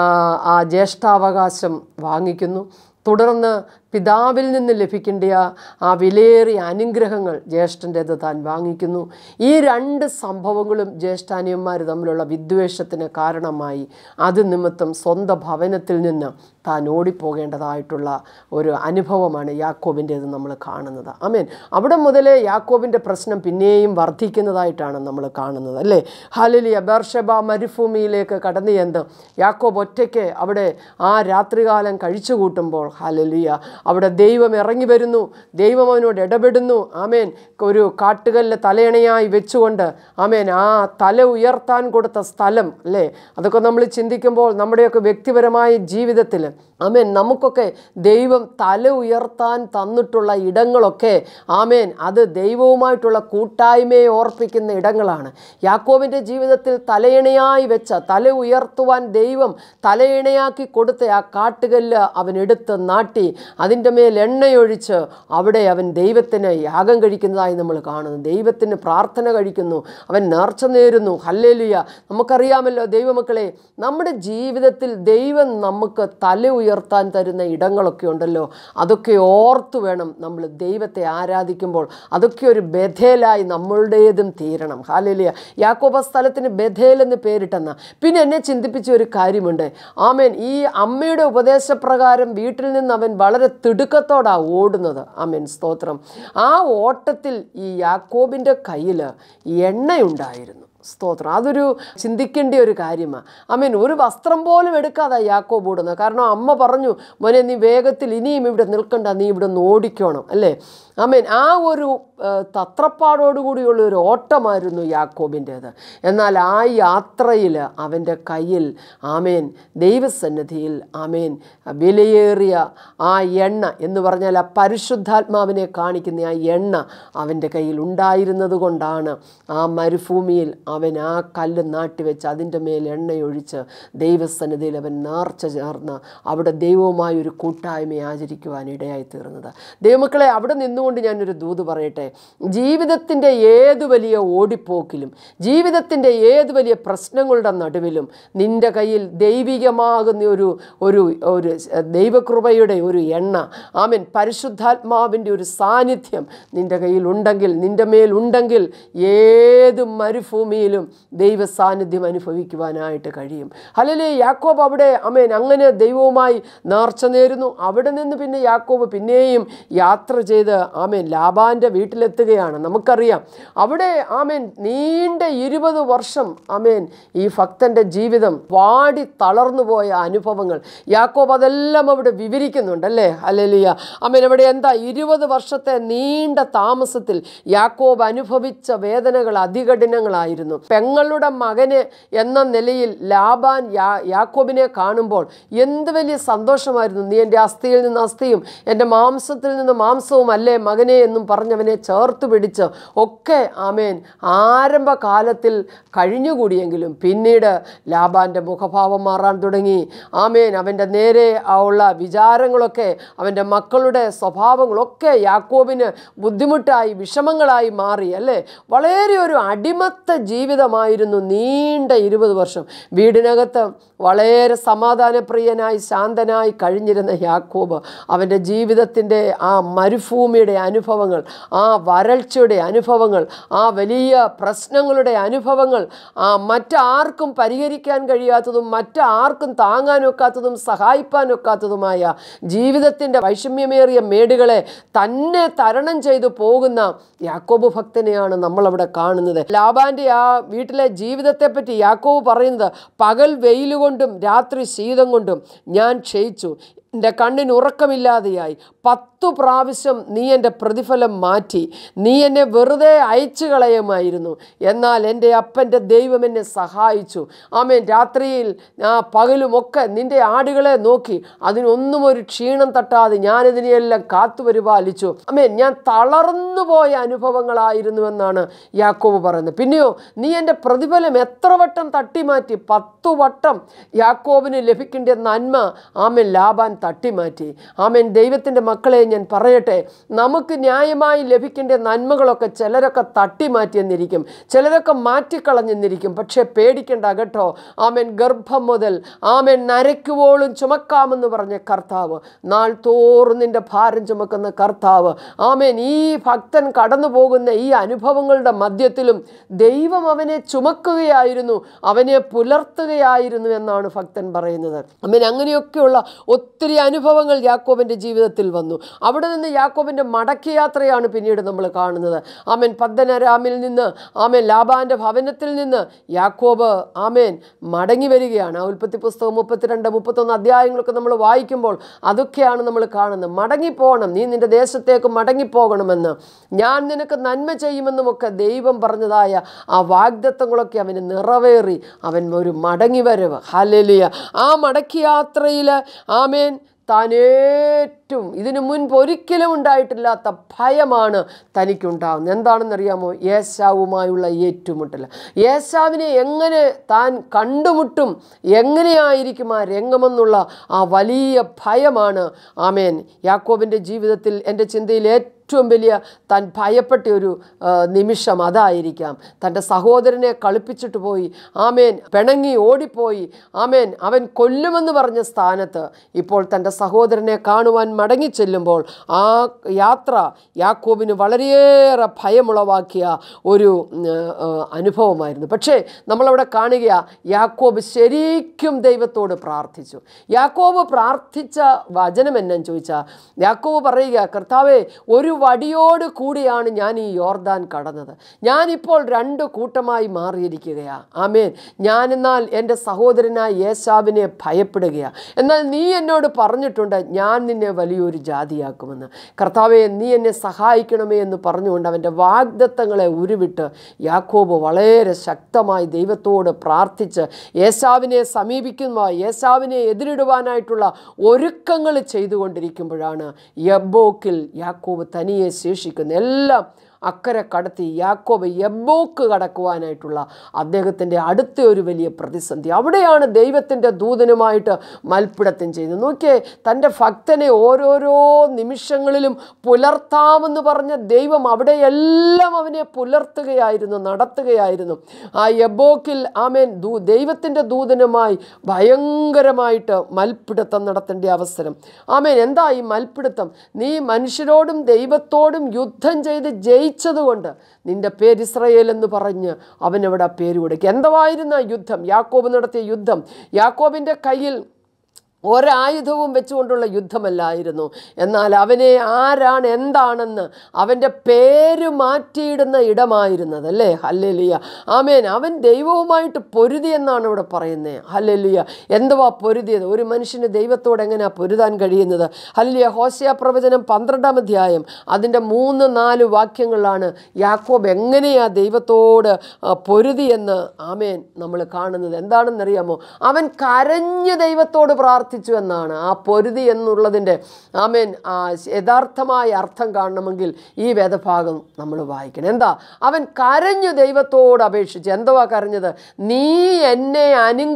ആ ജ്യേഷ്ഠാവകാശം വാങ്ങിക്കുന്നു. തുടർന്ന് പിതാവിൽ നിന്ന് ലഭിക്കേണ്ട ആ വിലയേറിയ അനുഗ്രഹങ്ങൾ ജ്യേഷ്ഠൻ്റേത് താൻ വാങ്ങിക്കുന്നു. ഈ രണ്ട് സംഭവങ്ങളും ജ്യേഷ്ഠാനിയന്മാർ തമ്മിലുള്ള വിദ്വേഷത്തിന് കാരണമായി. അത് നിമിത്തം സ്വന്തം ഭവനത്തിൽ നിന്ന് താൻ ഓടിപ്പോകേണ്ടതായിട്ടുള്ള ഒരു അനുഭവമാണ് യാക്കോബിൻ്റേത് നമ്മൾ കാണുന്നത്. ആമേൻ. അവിടെ മുതലേ യാക്കോബിൻ്റെ പ്രശ്നം പിന്നെയും വർദ്ധിക്കുന്നതായിട്ടാണ് നമ്മൾ കാണുന്നത്, അല്ലേ? ഹല്ലേലൂയ. ബേർഷെബ മരുഭൂമിയിലേക്ക് കടന്നു ചെന്ന് യാക്കോബ് ഒറ്റയ്ക്ക് അവിടെ ആ രാത്രികാലം കഴിച്ചു കൂട്ടുമ്പോൾ, ഹല്ലേലൂയ, അവിടെ ദൈവം ഇറങ്ങി വരുന്നു. ദൈവം അവനോട് ഇടപെടുന്നു. ആമേൻ. ഒരു കാട്ടുകല്ല് തലയണയായി വെച്ചുകൊണ്ട്, ആമേൻ, ആ തല ഉയർത്താൻ കൊടുത്ത സ്ഥലം, അല്ലേ? അതൊക്കെ നമ്മൾ ചിന്തിക്കുമ്പോൾ നമ്മുടെയൊക്കെ വ്യക്തിപരമായ ജീവിതത്തിൽ, ആമേൻ, നമുക്കൊക്കെ ദൈവം തല ഉയർത്താൻ തന്നിട്ടുള്ള ഇടങ്ങളൊക്കെ, ആമേൻ, അത് ദൈവവുമായിട്ടുള്ള കൂട്ടായ്മയെ ഓർപ്പിക്കുന്ന ഇടങ്ങളാണ്. യാക്കോബിൻ്റെ ജീവിതത്തിൽ തലയണയായി വെച്ച, തല ഉയർത്തുവാൻ ദൈവം തലയണയാക്കി കൊടുത്ത ആ കാട്ടുകല്ല് അവൻ എടുത്ത് നാട്ടി അതിൻ്റെ മേൽ എണ്ണയൊഴിച്ച് അവിടെ അവൻ ദൈവത്തിന് യാഗം കഴിക്കുന്നതായി നമ്മൾ കാണുന്നു. ദൈവത്തിന് പ്രാർത്ഥന കഴിക്കുന്നു, അവൻ നേർച്ച നേരുന്നു. ഹല്ലേലൂയ. നമുക്കറിയാമല്ലോ ദൈവമക്കളെ, നമ്മുടെ ജീവിതത്തിൽ ദൈവം നമുക്ക് തല ഉയർത്താൻ തരുന്ന ഇടങ്ങളൊക്കെ ഉണ്ടല്ലോ, അതൊക്കെ ഓർത്തു വേണം നമ്മൾ ദൈവത്തെ ആരാധിക്കുമ്പോൾ. അതൊക്കെ ഒരു ബഥേലായി നമ്മളുടേതും തീരണം. ഹല്ലേലൂയ. യാക്കോബ സ്ഥലത്തിന് ബഥേൽ എന്ന് പേരിട്ടെന്ന. പിന്നെ എന്നെ ചിന്തിപ്പിച്ച ഒരു കാര്യമുണ്ട്. ആമേൻ. ഈ അമ്മയുടെ ഉപദേശപ്രകാരം വീട്ടിൽ നിന്ന് അവൻ വളരെ തിടുക്കത്തോടാണ് ഓടുന്നത്. ആമേൻ, സ്തോത്രം. ആ ഓട്ടത്തിൽ ഈ യാക്കോബിൻ്റെ കയ്യിൽ എണ്ണയുണ്ടായിരുന്നു. സ്തോത്രം. അതൊരു ചിന്തിക്കേണ്ട ഒരു കാര്യമാണ്. ആമേൻ. ഒരു വസ്ത്രം പോലും എടുക്കാതെ യാക്കോബ് ഓടുന്നത്. കാരണം അമ്മ പറഞ്ഞു, മോനെ നീ വേഗത്തിൽ ഇനിയും ഇവിടെ നിൽക്കണ്ട, നീ ഇവിടെ നിന്ന് ഓടിക്കണം അല്ലേ. ആമേൻ. ആ ഒരു തത്രപ്പാടോടുകൂടിയുള്ള ഒരു ഓട്ടമായിരുന്നു യാക്കോബിൻ്റേത്. എന്നാൽ ആ യാത്രയിൽ അവൻ്റെ കയ്യിൽ ആമേൻ ദൈവസന്നിധിയിൽ ആമേൻ വിലയേറിയ ആ എണ്ണ എന്ന് പറഞ്ഞാൽ ആ പരിശുദ്ധാത്മാവിനെ കാണിക്കുന്ന ആ എണ്ണ അവൻ്റെ കയ്യിൽ ഉണ്ടായിരുന്നത് കൊണ്ടാണ് ആ മരുഭൂമിയിൽ അവൻ ആ കല്ല് നാട്ടിവെച്ച് അതിൻ്റെ മേൽ എണ്ണയൊഴിച്ച് ദൈവസന്നിധിയിൽ അവൻ നേർച്ച ചേർന്ന് അവിടെ ദൈവവുമായൊരു കൂട്ടായ്മ ആചരിക്കുവാൻ ഇടയായി തീർന്നത്. ദൈവമക്കളെ, അവിടെ നിന്നുകൊണ്ട് ഞാനൊരു ദൂത് പറയട്ടെ. ജീവിതത്തിൻ്റെ ഏത് വലിയ ഓടിപ്പോക്കിലും ജീവിതത്തിൻ്റെ ഏത് വലിയ പ്രശ്നങ്ങളുടെ നടുവിലും നിൻ്റെ കയ്യിൽ ദൈവികമാകുന്ന ഒരു ഒരു ഒരു ദൈവകൃപയുടെ ഒരു എണ്ണ, ആമേൻ, പരിശുദ്ധാത്മാവിൻ്റെ ഒരു സാന്നിധ്യം നിൻ്റെ കയ്യിൽ ഉണ്ടെങ്കിൽ, നിൻ്റെ മേലുണ്ടെങ്കിൽ ഏത് മരുഭൂമിയിലും ദൈവ സാന്നിധ്യം അനുഭവിക്കുവാനായിട്ട് കഴിയും. ഹല്ലേലൂയ. യാക്കോബ് അവിടെ ആമേൻ അങ്ങനെ ദൈവവുമായി നേർച്ച നേരുന്നു. അവിടെ നിന്ന് പിന്നെ യാക്കോബ് പിന്നെയും യാത്ര ചെയ്ത് ആമേൻ ലാബാൻ്റെ വീട്ടിലെത്തുകയാണ്. നമുക്കറിയാം അവിടെ ആമേൻ നീണ്ട ഇരുപത് വർഷം ആമേൻ ഈ ഭക്തൻ്റെ ജീവിതം വാടി തളർന്നു പോയ അനുഭവങ്ങൾ യാക്കോബ് അതെല്ലാം അവിടെ വിവരിക്കുന്നുണ്ടല്ലേ. ഹല്ലേലൂയ. ആമേൻ. അവിടെ എന്താ ഇരുപത് വർഷത്തെ നീണ്ട താമസത്തിൽ യാക്കോബ് അനുഭവിച്ച വേദനകൾ അതികഠിനങ്ങളായിരുന്നു. പെങ്ങളുടെ മകന് എന്ന നിലയിൽ ലാബാൻ യാ യാക്കോബിനെ കാണുമ്പോൾ എന്ത് വലിയ സന്തോഷമായിരുന്നു. നീ എൻ്റെ അസ്ഥിയിൽ നിന്ന് അസ്ഥിയും എൻ്റെ മാംസത്തിൽ നിന്ന് മാംസവും അല്ലേ മകനെ എന്നും പറഞ്ഞവനെ ചേർത്ത് പിടിച്ച് ഒക്കെ ആമേൻ ആരംഭകാലത്തിൽ കഴിഞ്ഞുകൂടിയെങ്കിലും പിന്നീട് ലാബാൻ്റെ മുഖഭാവം മാറാൻ തുടങ്ങി. ആമേൻ. അവൻ്റെ നേരെ ഉള്ള വിചാരങ്ങളൊക്കെ അവൻ്റെ മക്കളുടെ സ്വഭാവങ്ങളൊക്കെ യാക്കോബിന് ബുദ്ധിമുട്ടായി വിഷമങ്ങളായി മാറി അല്ലേ. വളരെ ഒരു അടിമത്ത ജീവിതമായിരുന്നു നീണ്ട ഇരുപത് വർഷം. വീടിനകത്ത് വളരെ സമാധാനപ്രിയനായി ശാന്തനായി കഴിഞ്ഞിരുന്ന യാക്കോബ് അവൻ്റെ ജീവിതത്തിൻ്റെ ആ മരുഭൂമിയുടെ അനുഭവങ്ങൾ, ആ വരൾച്ചയുടെ അനുഭവങ്ങൾ, ആ വലിയ പ്രശ്നങ്ങളുടെ അനുഭവങ്ങൾ, ആ മറ്റാർക്കും പരിഹരിക്കാൻ കഴിയാത്തതും മറ്റാർക്കും താങ്ങാനൊക്കാത്തതും സഹായിപ്പാനൊക്കാത്തതുമായ ജീവിതത്തിൻ്റെ വൈഷമ്യമേറിയ മേടുകളെ തന്നെ തരണം ചെയ്തു പോകുന്ന യാക്കോബ് ഭക്തനെയാണ് നമ്മളവിടെ കാണുന്നത്. ലാബാൻ്റെ ആ വീട്ടിലെ ജീവിതത്തെപ്പറ്റി യാക്കോബ് പറയുന്നത്, പകൽ വെയിൽ കൊണ്ടും രാത്രി ശീതം കൊണ്ടും ഞാൻ ക്ഷയിച്ചു, എൻ്റെ കണ്ണിന് ഉറക്കമില്ലാതെയായി, പത്തു പ്രാവശ്യം നീ എൻ്റെ പ്രതിഫലം മാറ്റി, നീ എന്നെ വെറുതെ അയച്ചു കളയുമായിരുന്നു, എന്നാൽ എൻ്റെ അപ്പൻ്റെ ദൈവം എന്നെ സഹായിച്ചു. ആമേൻ. രാത്രിയിൽ ആ പകലുമൊക്കെ നിൻ്റെ ആടുകളെ നോക്കി അതിനൊന്നും ഒരു ക്ഷീണം തട്ടാതെ ഞാനിതിനെയെല്ലാം കാത്തു പരിപാലിച്ചു. ആമേൻ. ഞാൻ തളർന്നു പോയ അനുഭവങ്ങളായിരുന്നുവെന്നാണ് യാക്കോബ് പറയുന്നത്. പിന്നെയോ നീ എൻ്റെ പ്രതിഫലം എത്ര വട്ടം തട്ടിമാറ്റി, പത്തു വട്ടം യാക്കോബിന് ലഭിക്കേണ്ട നന്മ ആമേൻ ലാബാൻ തട്ടിമാറ്റി. ആമേൻ. ദൈവത്തിൻ്റെ മക്കളെ ഞാൻ പറയട്ടെ, നമുക്ക് ന്യായമായി ലഭിക്കേണ്ട നന്മകളൊക്കെ ചിലരൊക്കെ തട്ടിമാറ്റിയെന്നിരിക്കും, ചിലരൊക്കെ മാറ്റിക്കളഞ്ഞെന്നിരിക്കും. പക്ഷേ പേടിക്കേണ്ട കേട്ടോ. ആമേൻ. ഗർഭം മുതൽ ആമേൻ നരയ്ക്കുവോളും ചുമക്കാമെന്ന് പറഞ്ഞ കർത്താവ്, നാൾ തോറും നിന്റെ ഭാരം ചുമക്കുന്ന കർത്താവ്, ആമേൻ, ഈ ഭക്തൻ കടന്നു പോകുന്ന ഈ അനുഭവങ്ങളുടെ മധ്യത്തിലും ദൈവം അവനെ ചുമക്കുകയായിരുന്നു, അവനെ പുലർത്തുകയായിരുന്നു എന്നാണ് ഭക്തൻ പറയുന്നത്. ആമേൻ. അങ്ങനെയൊക്കെയുള്ള ഒത്തിരി അനുഭവങ്ങൾ യാക്കോബിൻ്റെ ജീവിതത്തിൽ വന്നു. അവിടെ നിന്ന് യാക്കോബിൻ്റെ മടക്കയാത്രയാണ് പിന്നീട് നമ്മൾ കാണുന്നത്. ആമേൻ. പദ്ദനരാമിൽ നിന്ന് ആമേൻ ലാബാൻ്റെ ഭവനത്തിൽ നിന്ന് യാക്കോബ് ആമേൻ മടങ്ങി വരികയാണ്. ആ ഉൽപ്പത്തി പുസ്തകം മുപ്പത്തിരണ്ട് മുപ്പത്തൊന്ന് അധ്യായങ്ങളൊക്കെ നമ്മൾ വായിക്കുമ്പോൾ അതൊക്കെയാണ് നമ്മൾ കാണുന്നത്. മടങ്ങിപ്പോകണം, നീ നിൻ്റെ ദേശത്തേക്ക് മടങ്ങിപ്പോകണമെന്ന്, ഞാൻ നിനക്ക് നന്മ ചെയ്യുമെന്നുമൊക്കെ ദൈവം പറഞ്ഞതായ ആ വാഗ്ദത്തങ്ങളൊക്കെ അവന് നിറവേറി അവൻ ഒരു മടങ്ങി വരവ്. ഹല്ലേലൂയ. ആ മടക്കയാത്രയിൽ ആമേൻ താൻ ഏറ്റവും ഇതിനു മുൻപ് ഒരിക്കലും ഉണ്ടായിട്ടില്ലാത്ത ഭയമാണ് തനിക്കുണ്ടാകുന്നത്. എന്താണെന്നറിയാമോ? ഏശാവുമായുള്ള ഏറ്റുമുട്ടൽ. ഏശാവിനെ എങ്ങനെ താൻ കണ്ടുമുട്ടും, എങ്ങനെയായിരിക്കും ആ രംഗമെന്നുള്ള ആ വലിയ ഭയമാണ് ആമേൻ യാക്കോബിൻ്റെ ജീവിതത്തിൽ എൻ്റെ ചിന്തയിൽ ഏറ്റവും ഏറ്റവും വലിയ താൻ ഭയപ്പെട്ട ഒരു നിമിഷം അതായിരിക്കാം. തൻ്റെ സഹോദരനെ കളിപ്പിച്ചിട്ട് പോയി, ആമേൻ, പിണങ്ങി ഓടിപ്പോയി, ആമേൻ, അവൻ കൊല്ലുമെന്ന് പറഞ്ഞ സ്ഥാനത്ത് ഇപ്പോൾ തൻ്റെ സഹോദരനെ കാണുവാൻ മടങ്ങി ചെല്ലുമ്പോൾ ആ യാത്ര യാക്കോബിന് വളരെയേറെ ഭയമുളവാക്കിയ ഒരു അനുഭവമായിരുന്നു. പക്ഷേ നമ്മളവിടെ കാണുക, യാക്കോബ് ശരിക്കും ദൈവത്തോട് പ്രാർത്ഥിച്ചു. യാക്കോബ് പ്രാർത്ഥിച്ച വചനം എന്നാന്ന് ചോദിച്ചാൽ, യാക്കോബ് പറയുക, കർത്താവേ, ഒരു വടിയോട് കൂടിയാണ് ഞാൻ ഈ യോർദാൻ കടന്നത്. ഞാനിപ്പോൾ രണ്ട് കൂട്ടമായി മാറിയിരിക്കുകയാണ്. ആമേൻ. ഞാനെന്നാൽ എൻ്റെ സഹോദരനായ ഏശാവിനെ ഭയപ്പെടുകയാണ്. എന്നാൽ നീ എന്നോട് പറഞ്ഞിട്ടുണ്ട് ഞാൻ നിന്നെ വലിയൊരു ജാതിയാക്കുമെന്ന്. കർത്താവേ, നീ എന്നെ സഹായിക്കണമേ എന്ന് പറഞ്ഞുകൊണ്ട് അവൻ്റെ വാഗ്ദത്തങ്ങളെ ഉരുവിട്ട് യാക്കോബ് വളരെ ശക്തമായി ദൈവത്തോട് പ്രാർത്ഥിച്ച് ഏശാവിനെ സമീപിക്കുന്ന ഏശാവിനെ എതിരിടുവാനായിട്ടുള്ള ഒരുക്കങ്ങൾ ചെയ്തുകൊണ്ടിരിക്കുമ്പോഴാണ് യബ്ബോക്കിൽ യാക്കോബ് തനിയെ ശേഷിക്കുന്നത്. എല്ലാം അക്കരെ കടത്തി യാക്കോബ് യബ്ബോക്ക് കടക്കുവാനായിട്ടുള്ള അദ്ദേഹത്തിൻ്റെ അടുത്ത ഒരു വലിയ പ്രതിസന്ധി. അവിടെയാണ് ദൈവത്തിൻ്റെ ദൂതനുമായിട്ട് മൽപ്പിടുത്തം ചെയ്യുന്നത്. നോക്കിയേ, തൻ്റെ ഭക്തനെ ഓരോരോ നിമിഷങ്ങളിലും പുലർത്താമെന്ന് പറഞ്ഞ ദൈവം അവിടെയെല്ലാം അവനെ പുലർത്തുകയായിരുന്നു, നടത്തുകയായിരുന്നു. ആ യബ്ബോക്കിൽ ആമേൻ ദൂ ദൈവത്തിൻ്റെ ദൂതനുമായി ഭയങ്കരമായിട്ട് മൽപ്പിടുത്തം നടത്തേണ്ട അവസരം. ആമേൻ. എന്താ ഈ മൽപ്പിടുത്തം? നീ മനുഷ്യരോടും ദൈവത്തോടും യുദ്ധം ചെയ്ത് ജയി കൊണ്ട് നിന്റെ പേര് ഇസ്രായേൽ എന്ന് പറഞ്ഞ് അവനവിടെ പേര് കൊടുക്കുക. എന്തായിരുന്നു യുദ്ധം? യാക്കോബ് നടത്തിയ യുദ്ധം യാക്കോബിൻ്റെ കയ്യിൽ ഒരായുധവും വെച്ചുകൊണ്ടുള്ള യുദ്ധമല്ലായിരുന്നു. എന്നാൽ അവനെ ആരാണ് എന്താണെന്ന് അവൻ്റെ പേര് മാറ്റിയിടുന്ന ഇടമായിരുന്നത് അല്ലേ. ഹല്ലേലൂയ. ആമേൻ. അവൻ ദൈവവുമായിട്ട് പൊരുതി എന്നാണ് ഇവിടെ പറയുന്നത്. ഹല്ലേലൂയ. എന്തുവാ പൊരുതിയത്? ഒരു മനുഷ്യന് ദൈവത്തോട് എങ്ങനെയാ പൊരുതാൻ കഴിയുന്നത്? ഹല്ലേലൂയ. ഹോശേയ പ്രവചനം പന്ത്രണ്ടാം അധ്യായം അതിൻ്റെ മൂന്ന് നാല് വാക്യങ്ങളിലാണ് യാക്കോബ് എങ്ങനെയാ ദൈവത്തോട് പൊരുതിയെന്ന് ആമേൻ നമ്മൾ കാണുന്നത്. എന്താണെന്നറിയാമോ? അവൻ കരഞ്ഞ് ദൈവത്തോട് പ്രാർത്ഥിച്ചു എന്നാണ്. ആ പൊരുതി എന്നുള്ളതിൻ്റെ ആമേൻ യഥാർത്ഥമായ അർത്ഥം കാണണമെങ്കിൽ ഈ വേദഭാഗം നമ്മൾ വായിക്കണം. എന്താ? അവൻ കരഞ്ഞു ദൈവത്തോട് അപേക്ഷിച്ച്. എന്തുവാ കരഞ്ഞത്? നീ എന്നെ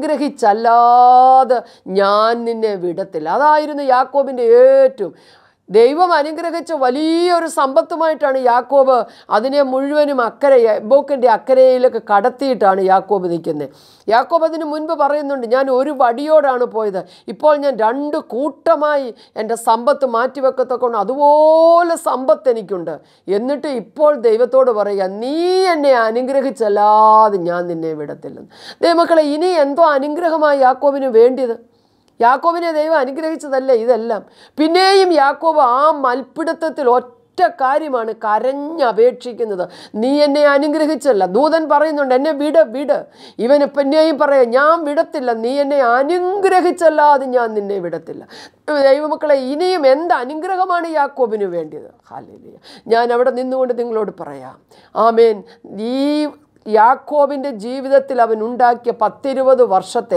അനുഗ്രഹിച്ചല്ലാതെ ഞാൻ നിന്നെ വിടത്തില്ല. അതായിരുന്നു യാക്കോബിൻ്റെ ഏറ്റവും ദൈവം അനുഗ്രഹിച്ച വലിയൊരു സമ്പത്തുമായിട്ടാണ് യാക്കോബ് അതിനെ മുഴുവനും അക്കരെ യബ്ബോക്കിൻ്റെ അക്കരയിലൊക്കെ കടത്തിയിട്ടാണ് യാക്കോബ് നിൽക്കുന്നത്. യാക്കോബ് അതിന് മുൻപ് പറയുന്നുണ്ട്, ഞാൻ ഒരു വടിയോടാണ് പോയത്, ഇപ്പോൾ ഞാൻ രണ്ട് കൂട്ടമായി എൻ്റെ സമ്പത്ത് മാറ്റിവെക്കത്തൊക്കെ അതുപോലെ സമ്പത്ത് എനിക്കുണ്ട്. എന്നിട്ട് ഇപ്പോൾ ദൈവത്തോട് പറയുക, നീ എന്നെ അനുഗ്രഹിച്ചല്ലാതെ ഞാൻ നിന്നെ വിടത്തില്ലെന്ന്. ദൈവമക്കളെ, ഇനി എന്തോ അനുഗ്രഹമായി യാക്കോബിന് വേണ്ടിയത്? യാക്കോബിനെ ദൈവം അനുഗ്രഹിച്ചതല്ലേ ഇതെല്ലാം? പിന്നെയും യാക്കോബ് ആ മൽപ്പിടുത്തത്തിൽ ഒറ്റ കാര്യമാണ് കരഞ്ഞപേക്ഷിക്കുന്നത്, നീ എന്നെ അനുഗ്രഹിച്ചല്ല. ദൂതൻ പറയുന്നുണ്ട്, എന്നെ വിട് വിട്. ഇവന് പിന്നെയും പറയാം, ഞാൻ വിടത്തില്ല, നീ എന്നെ അനുഗ്രഹിച്ചല്ലാതെ ഞാൻ നിന്നെ വിടത്തില്ല. ദൈവമക്കളെ, ഇനിയും എന്ത് അനുഗ്രഹമാണ് യാക്കോബിന് വേണ്ടിയത്? ഹല്ലേലൂയ. ഞാൻ അവിടെ നിന്നുകൊണ്ട് നിങ്ങളോട് പറയാം, ആമേൻ. ഈ യാക്കോബിൻ്റെ ജീവിതത്തിൽ അവൻ ഉണ്ടാക്കിയ പത്തിരുപത് വർഷത്തെ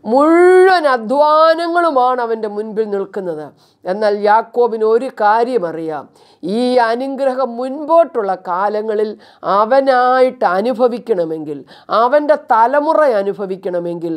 മുഴുവൻ അധ്വാനങ്ങളുമാണ് അവൻ്റെ മുൻപിൽ നിൽക്കുന്നത്. എന്നാൽ യാക്കോബിന് ഒരു കാര്യം അറിയാം, ഈ അനുഗ്രഹം മുൻപോട്ടുള്ള കാലങ്ങളിൽ അവനായിട്ട് അനുഭവിക്കണമെങ്കിൽ, അവൻ്റെ തലമുറ അനുഭവിക്കണമെങ്കിൽ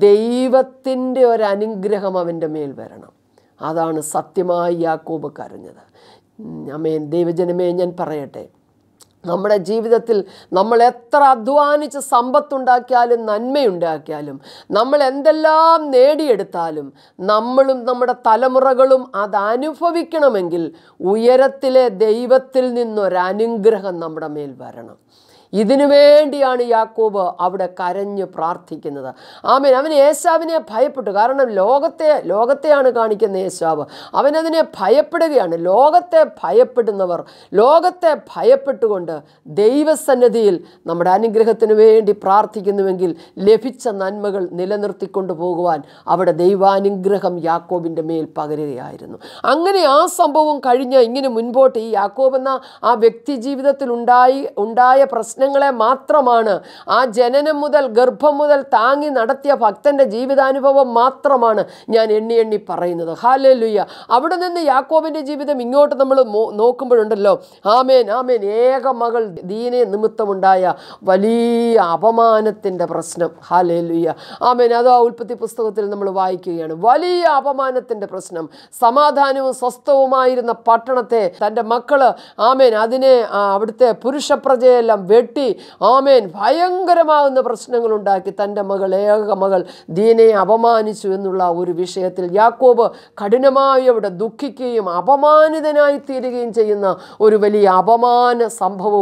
ദൈവത്തിൻ്റെ ഒരു അനുഗ്രഹം അവൻ്റെ മേൽ വരണം. അതാണ് സത്യമായി യാക്കോബ് കരഞ്ഞത്. ആമേൻ. ദൈവജനമേ, ഞാൻ പറയട്ടെ, നമ്മുടെ ജീവിതത്തിൽ നമ്മൾ എത്ര അധ്വാനിച്ച് സമ്പത്തുണ്ടാക്കിയാലും നന്മയുണ്ടാക്കിയാലും നമ്മൾ എന്തെല്ലാം നേടിയെടുത്താലും നമ്മളും നമ്മുടെ തലമുറകളും അത് അനുഭവിക്കണമെങ്കിൽ ഉയരത്തിലെ ദൈവത്തിൽ നിന്നൊരനുഗ്രഹം നമ്മുടെ മേൽ വരണം. ഇതിനു വേണ്ടിയാണ് യാക്കോബ് അവിടെ കരഞ്ഞ് പ്രാർത്ഥിക്കുന്നത്. ആമേൻ. അവൻ ഏശാവിനെ ഭയപ്പെട്ടു. കാരണം ലോകത്തെ ലോകത്തെയാണ് കാണിക്കുന്ന ഏശാവ്. അവനതിനെ ഭയപ്പെടുകയാണ്. ലോകത്തെ ഭയപ്പെടുന്നവർ ലോകത്തെ ഭയപ്പെട്ടുകൊണ്ട് ദൈവസന്നിധിയിൽ നമ്മുടെ അനുഗ്രഹത്തിന് വേണ്ടി പ്രാർത്ഥിക്കുന്നുവെങ്കിൽ ലഭിച്ച നന്മകൾ നിലനിർത്തിക്കൊണ്ടു പോകുവാൻ അവിടെ ദൈവാനുഗ്രഹം യാക്കോബിൻ്റെ മേൽ പകരുകയായിരുന്നു. അങ്ങനെ ആ സംഭവം കഴിഞ്ഞ് ഇങ്ങനെ മുൻപോട്ട് ഈ യാക്കോബ് എന്ന ആ വ്യക്തി ജീവിതത്തിൽ ഉണ്ടായി ഉണ്ടായ പ്രശ്നം ങ്ങളെ മാത്രമാണ്, ആ ജനനം മുതൽ ഗർഭം മുതൽ താങ്ങി നടത്തിയ ഭക്തന്റെ ജീവിതാനുഭവം മാത്രമാണ് ഞാൻ എണ്ണി എണ്ണി പറയുന്നത്. ഹല്ലേലൂയ. അവിടെ നിന്ന് യാക്കോബിന്റെ ജീവിതം ഇങ്ങോട്ട് നമ്മൾ നോക്കുമ്പോഴുണ്ടല്ലോ, ആമേൻ ആമേൻ, ഏക മകൾ ദീനെ നിമിത്തമുണ്ടായ വലിയ അപമാനത്തിന്റെ പ്രശ്നം. ഹല്ലേലൂയ. ആമേൻ. അത് ആ ഉൽപ്പത്തി പുസ്തകത്തിൽ നമ്മൾ വായിക്കുകയാണ്. വലിയ അപമാനത്തിന്റെ പ്രശ്നം. സമാധാനവും സ്വസ്ഥവുമായിരുന്ന പട്ടണത്തെ തൻ്റെ മക്കള് ആമേൻ അതിനെ അവിടുത്തെ പുരുഷപ്രജയെല്ലാം വെട്ടി ആമേൻ ഭയങ്കരമാകുന്ന പ്രശ്നങ്ങൾ ഉണ്ടാക്കി തൻ്റെ മകൾ ഏക മകൾ ദീനയെ അപമാനിച്ചു എന്നുള്ള ഒരു വിഷയത്തിൽ യാക്കോബ് കഠിനമായി അവിടെ ദുഃഖിക്കുകയും അപമാനിതനായി തീരുകയും ചെയ്യുന്ന ഒരു വലിയ അപമാന സംഭവവും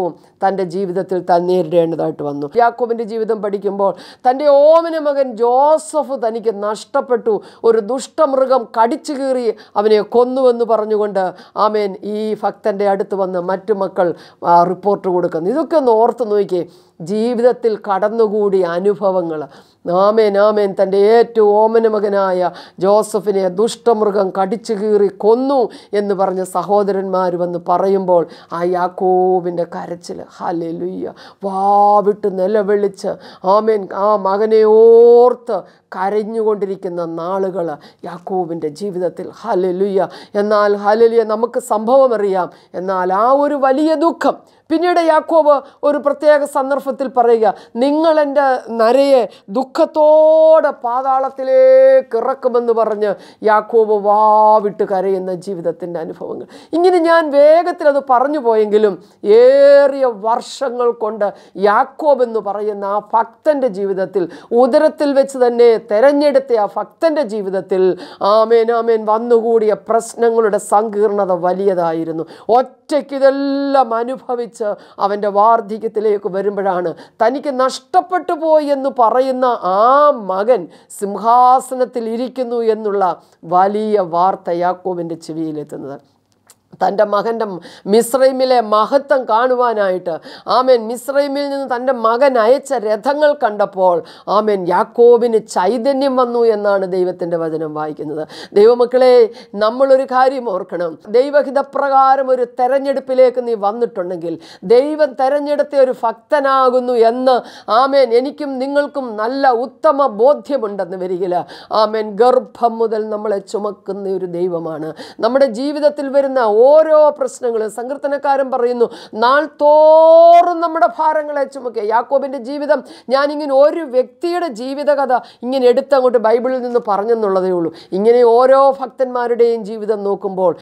തൻ്റെ ജീവിതത്തിൽ താൻ നേരിടേണ്ടതായിട്ട് വന്നു. യാക്കോബിൻ്റെ ജീവിതം പഠിക്കുമ്പോൾ തൻ്റെ ഓമന മകൻ ജോസഫ് തനിക്ക് നഷ്ടപ്പെട്ടു, ഒരു ദുഷ്ടമൃഗം കടിച്ചു കീറി അവനെ കൊന്നുവെന്ന് പറഞ്ഞുകൊണ്ട് ആമേൻ ഈ ഭക്തൻ്റെ അടുത്ത് വന്ന് മറ്റു മക്കൾ റിപ്പോർട്ട് കൊടുക്കുന്നു. ഇതൊക്കെ ഒന്ന് ഓർത്ത് നോക്കിയേ, ജീവിതത്തിൽ കടന്നുകൂടിയ അനുഭവങ്ങൾ. ആമേൻ ആമേൻ തൻ്റെ ഏറ്റവും ഓമന മകനായ ജോസഫിനെ ദുഷ്ടമൃഗം കടിച്ചു കീറി കൊന്നു എന്ന് പറഞ്ഞ് സഹോദരന്മാർ വന്ന് പറയുമ്പോൾ ആ യാക്കോബിൻ്റെ കരച്ചിൽ, ഹല്ലേലൂയ, വാവിട്ട് നിലവിളിച്ച് ആമേൻ ആ മകനെ ഓർത്ത് കരഞ്ഞുകൊണ്ടിരിക്കുന്ന നാളുകൾ യാക്കോബിൻ്റെ ജീവിതത്തിൽ. ഹല്ലേലൂയ. എന്നാൽ ഹല്ലേലൂയ നമുക്ക് സംഭവം അറിയാം. എന്നാൽ ആ ഒരു വലിയ ദുഃഖം പിന്നീട് യാക്കോബ് ഒരു പ്രത്യേക സന്ദർഭത്തിൽ പറയുക, നിങ്ങൾ എൻ്റെ നരയെ ദുഃഖത്തോടെ പാതാളത്തിലേക്ക് ഇറക്കുമെന്ന് പറഞ്ഞ് യാക്കോബ് വാവിട്ട് കരയുന്ന ജീവിതത്തിൻ്റെ അനുഭവങ്ങൾ. ഇങ്ങനെ ഞാൻ വേഗത്തിൽ അത് പറഞ്ഞു പോയെങ്കിലും ഏറിയ വർഷങ്ങൾ കൊണ്ട് യാക്കോബ് എന്ന് പറയുന്ന ആ ഭക്തൻ്റെ ജീവിതത്തിൽ, ഉദരത്തിൽ വെച്ച് തന്നെ തെരഞ്ഞെടുത്ത ആ ഭക്തൻ്റെ ജീവിതത്തിൽ ആമേൻ ആമേൻ വന്നുകൂടിയ പ്രശ്നങ്ങളുടെ സങ്കീർണത വലിയതായിരുന്നു. ഒറ്റയ്ക്ക് ഇതെല്ലാം അനുഭവിച്ച് അവൻ്റെ വാർദ്ധക്യത്തിലേക്ക് വരുമ്പോഴാണ് തനിക്ക് നഷ്ടപ്പെട്ടു പോയി എന്ന് പറയുന്ന ആ മകൻ സിംഹാസനത്തിൽ ഇരിക്കുന്നു എന്നുള്ള വലിയ വാർത്ത യാക്കോബിൻ്റെ ചെവിയിലെത്തുന്നത്. തൻ്റെ മകൻ്റെ മിസ്രൈമിലെ മഹത്വം കാണുവാനായിട്ട് ആമേൻ മിസ്രൈമിൽ നിന്ന് തൻ്റെ മകൻ അയച്ച രഥങ്ങൾ കണ്ടപ്പോൾ ആമേൻ യാക്കോബിന് ചൈതന്യം വന്നു എന്നാണ് ദൈവത്തിൻ്റെ വചനം വായിക്കുന്നത്. ദൈവമക്കളെ, നമ്മളൊരു കാര്യം ഓർക്കണം. ദൈവഹിതപ്രകാരം ഒരു തെരഞ്ഞെടുപ്പിലേക്ക് നീ വന്നിട്ടുണ്ടെങ്കിൽ, ദൈവം തെരഞ്ഞെടുത്ത ഒരു ഭക്തനാകുന്നു എന്ന് ആമേൻ എനിക്കും നിങ്ങൾക്കും നല്ല ഉത്തമ ബോധ്യമുണ്ടെന്ന് വരികില്ല. ആമേൻ ഗർഭം മുതൽ നമ്മളെ ചുമക്കുന്ന ഒരു ദൈവമാണ്. നമ്മുടെ ജീവിതത്തിൽ വരുന്ന ഓരോ പ്രശ്നങ്ങളും സങ്കീർത്തനക്കാരൻ പറയുന്നു, നാൾ തോറും നമ്മുടെ ഭാരങ്ങളെ ചുമക്കുക. യാക്കോബിൻ്റെ ജീവിതം ഞാനിങ്ങനെ ഒരു വ്യക്തിയുടെ ജീവിതകഥ ഇങ്ങനെ എടുത്തങ്ങോട്ട് ബൈബിളിൽ നിന്ന് പറഞ്ഞെന്നുള്ളതേ ഉള്ളൂ. ഇങ്ങനെ ഓരോ ഭക്തന്മാരുടെയും ജീവിതം നോക്കുമ്പോൾ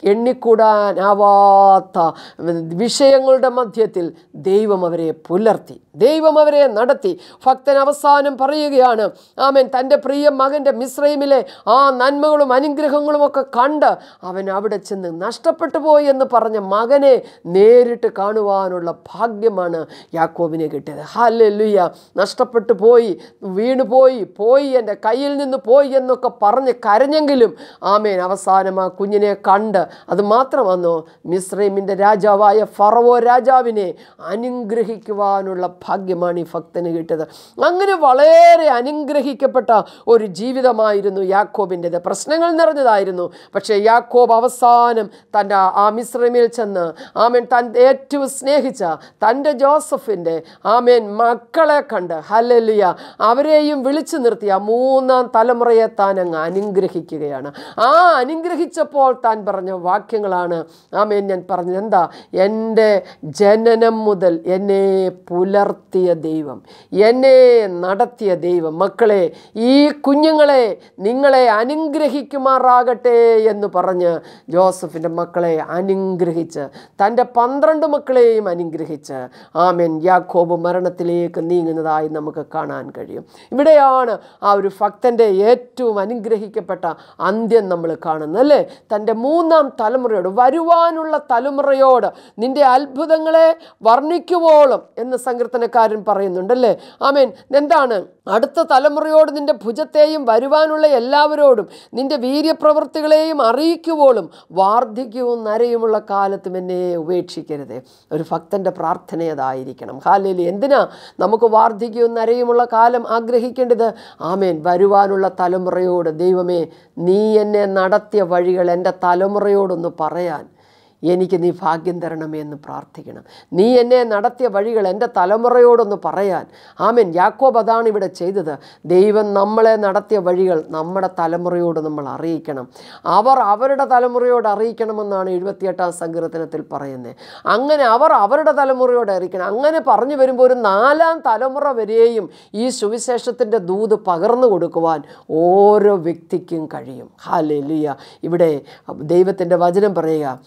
എണ്ണിക്കൂടാനാവാത്ത വിഷയങ്ങളുടെ മധ്യത്തിൽ ദൈവം അവരെ പുലർത്തി, ദൈവം അവരെ നടത്തി. ഭക്തൻ അവസാനം പറയുകയാണ്, ആമേൻ തൻ്റെ പ്രിയ മകൻ്റെ മിസ്രൈമിലെ ആ നന്മകളും അനുഗ്രഹങ്ങളും ഒക്കെ കണ്ട് അവൻ അവിടെ ചെന്ന് നഷ്ടപ്പെട്ടു പോയി എന്ന് പറഞ്ഞ മകനെ നേരിട്ട് കാണുവാനുള്ള ഭാഗ്യമാണ് യാക്കോബിനെ കിട്ടിയത്. ഹല്ലേലൂയ. നഷ്ടപ്പെട്ടു പോയി, വീണുപോയി, പോയി എൻ്റെ കയ്യിൽ നിന്ന് പോയി എന്നൊക്കെ പറഞ്ഞ് കരഞ്ഞെങ്കിലും ആമേൻ അവസാനം ആ കുഞ്ഞിനെ കണ്ട്, അത് മാത്രമെന്നോ മിസ്രൈമിൻ്റെ രാജാവായ ഫറവോ രാജാവിനെ അനുഗ്രഹിക്കുവാനുള്ള ഭാഗ്യമാണ് ഈ ഭക്തന് കിട്ടിയത്. അങ്ങനെ വളരെ അനുഗ്രഹിക്കപ്പെട്ട ഒരു ജീവിതമായിരുന്നു യാക്കോബിൻ്റെത്. പ്രശ്നങ്ങൾ നിറഞ്ഞതായിരുന്നു. പക്ഷേ യാക്കോബ് അവസാനം തൻ്റെ ആ മിസ്രൈമിൽ ചെന്ന് ആമേൻ താൻ ഏറ്റവും സ്നേഹിച്ച തൻ്റെ ജോസഫിൻ്റെ ആമേൻ മക്കളെ കണ്ട് ഹല്ലേലൂയ അവരെയും വിളിച്ചു നിർത്തി ആ മൂന്നാം തലമുറയെ താൻ അങ്ങ് അനുഗ്രഹിക്കുകയാണ്. ആ അനുഗ്രഹിച്ചപ്പോൾ താൻ പറഞ്ഞ വാക്യങ്ങളാണ് ആമേൻ ഞാൻ പറഞ്ഞത്. എന്താ? എൻ്റെ ജനനം മുതൽ എന്നെ പുലർത്തിയ ദൈവം, എന്നെ നടത്തിയ ദൈവം. മക്കളെ, ഈ കുഞ്ഞുങ്ങളെ നിങ്ങളെ അനുഗ്രഹിക്കുമാറാകട്ടെ എന്ന് പറഞ്ഞ് ജോസഫിൻ്റെ മക്കളെ അനുഗ്രഹിച്ച് തൻ്റെ പന്ത്രണ്ട് മക്കളെയും അനുഗ്രഹിച്ച് ആമേൻ യാക്കോബ് മരണത്തിലേക്ക് നീങ്ങുന്നതായി നമുക്ക് കാണാൻ കഴിയും. ഇവിടെയാണ് ആ ഒരു ഭക്തൻ്റെ ഏറ്റവും അനുഗ്രഹിക്കപ്പെട്ട അന്ത്യം നമ്മൾ കാണുന്നത്, അല്ലേ? തൻ്റെ മൂന്നാം തലമുറയോട്, വരുവാനുള്ള തലമുറയോട് നിൻ്റെ അത്ഭുതങ്ങളെ വർണ്ണിക്കുവോളം എന്ന് സങ്കീർത്തനക്കാരൻ പറയുന്നുണ്ടല്ലേ. ആമേൻ. എന്താണ്? അടുത്ത തലമുറയോട് നിൻ്റെ ഭുജത്തെയും വരുവാനുള്ള എല്ലാവരോടും നിൻ്റെ വീര്യപ്രവൃത്തികളെയും അറിയിക്കുവോളും വാർദ്ധക്യവും നരയുമുള്ള കാലത്തും എന്നെ ഉപേക്ഷിക്കരുതേ. ഒരു ഭക്തൻ്റെ പ്രാർത്ഥന അതായിരിക്കണം. ഹല്ലേലൂയ. എന്തിനാ നമുക്ക് വാർദ്ധക്യവും നരയുമുള്ള കാലം ആഗ്രഹിക്കേണ്ടത്? ആമേൻ. വരുവാനുള്ള തലമുറയോട്, ദൈവമേ നീ എന്നെ നടത്തിയ വഴികൾ എൻ്റെ തലമുറയോടൊന്ന് പറയാൻ എനിക്ക് നീ ഭാഗ്യം തരണമേ എന്ന് പ്രാർത്ഥിക്കണം. നീ എന്നെ നടത്തിയ വഴികൾ എൻ്റെ തലമുറയോടൊന്ന് പറയാൻ. ആമേൻ. യാക്കോബ് അതാണ് ഇവിടെ ചെയ്തത്. ദൈവം നമ്മളെ നടത്തിയ വഴികൾ നമ്മുടെ തലമുറയോട് നമ്മൾ അറിയിക്കണം. അവർ അവരുടെ തലമുറയോട് അറിയിക്കണമെന്നാണ് എഴുപത്തിയെട്ടാം സങ്കീർത്തനത്തിൽ പറയുന്നത്. അങ്ങനെ അവർ അവരുടെ തലമുറയോട് അറിയിക്കണം. അങ്ങനെ പറഞ്ഞു വരുമ്പോൾ ഒരു നാലാം തലമുറ വരെയും ഈ സുവിശേഷത്തിൻ്റെ ദൂത് പകർന്നു കൊടുക്കുവാൻ ഓരോ വ്യക്തിക്കും കഴിയും. ഹല്ലേലൂയ. ഇവിടെ ദൈവത്തിൻ്റെ വചനം പറയുക,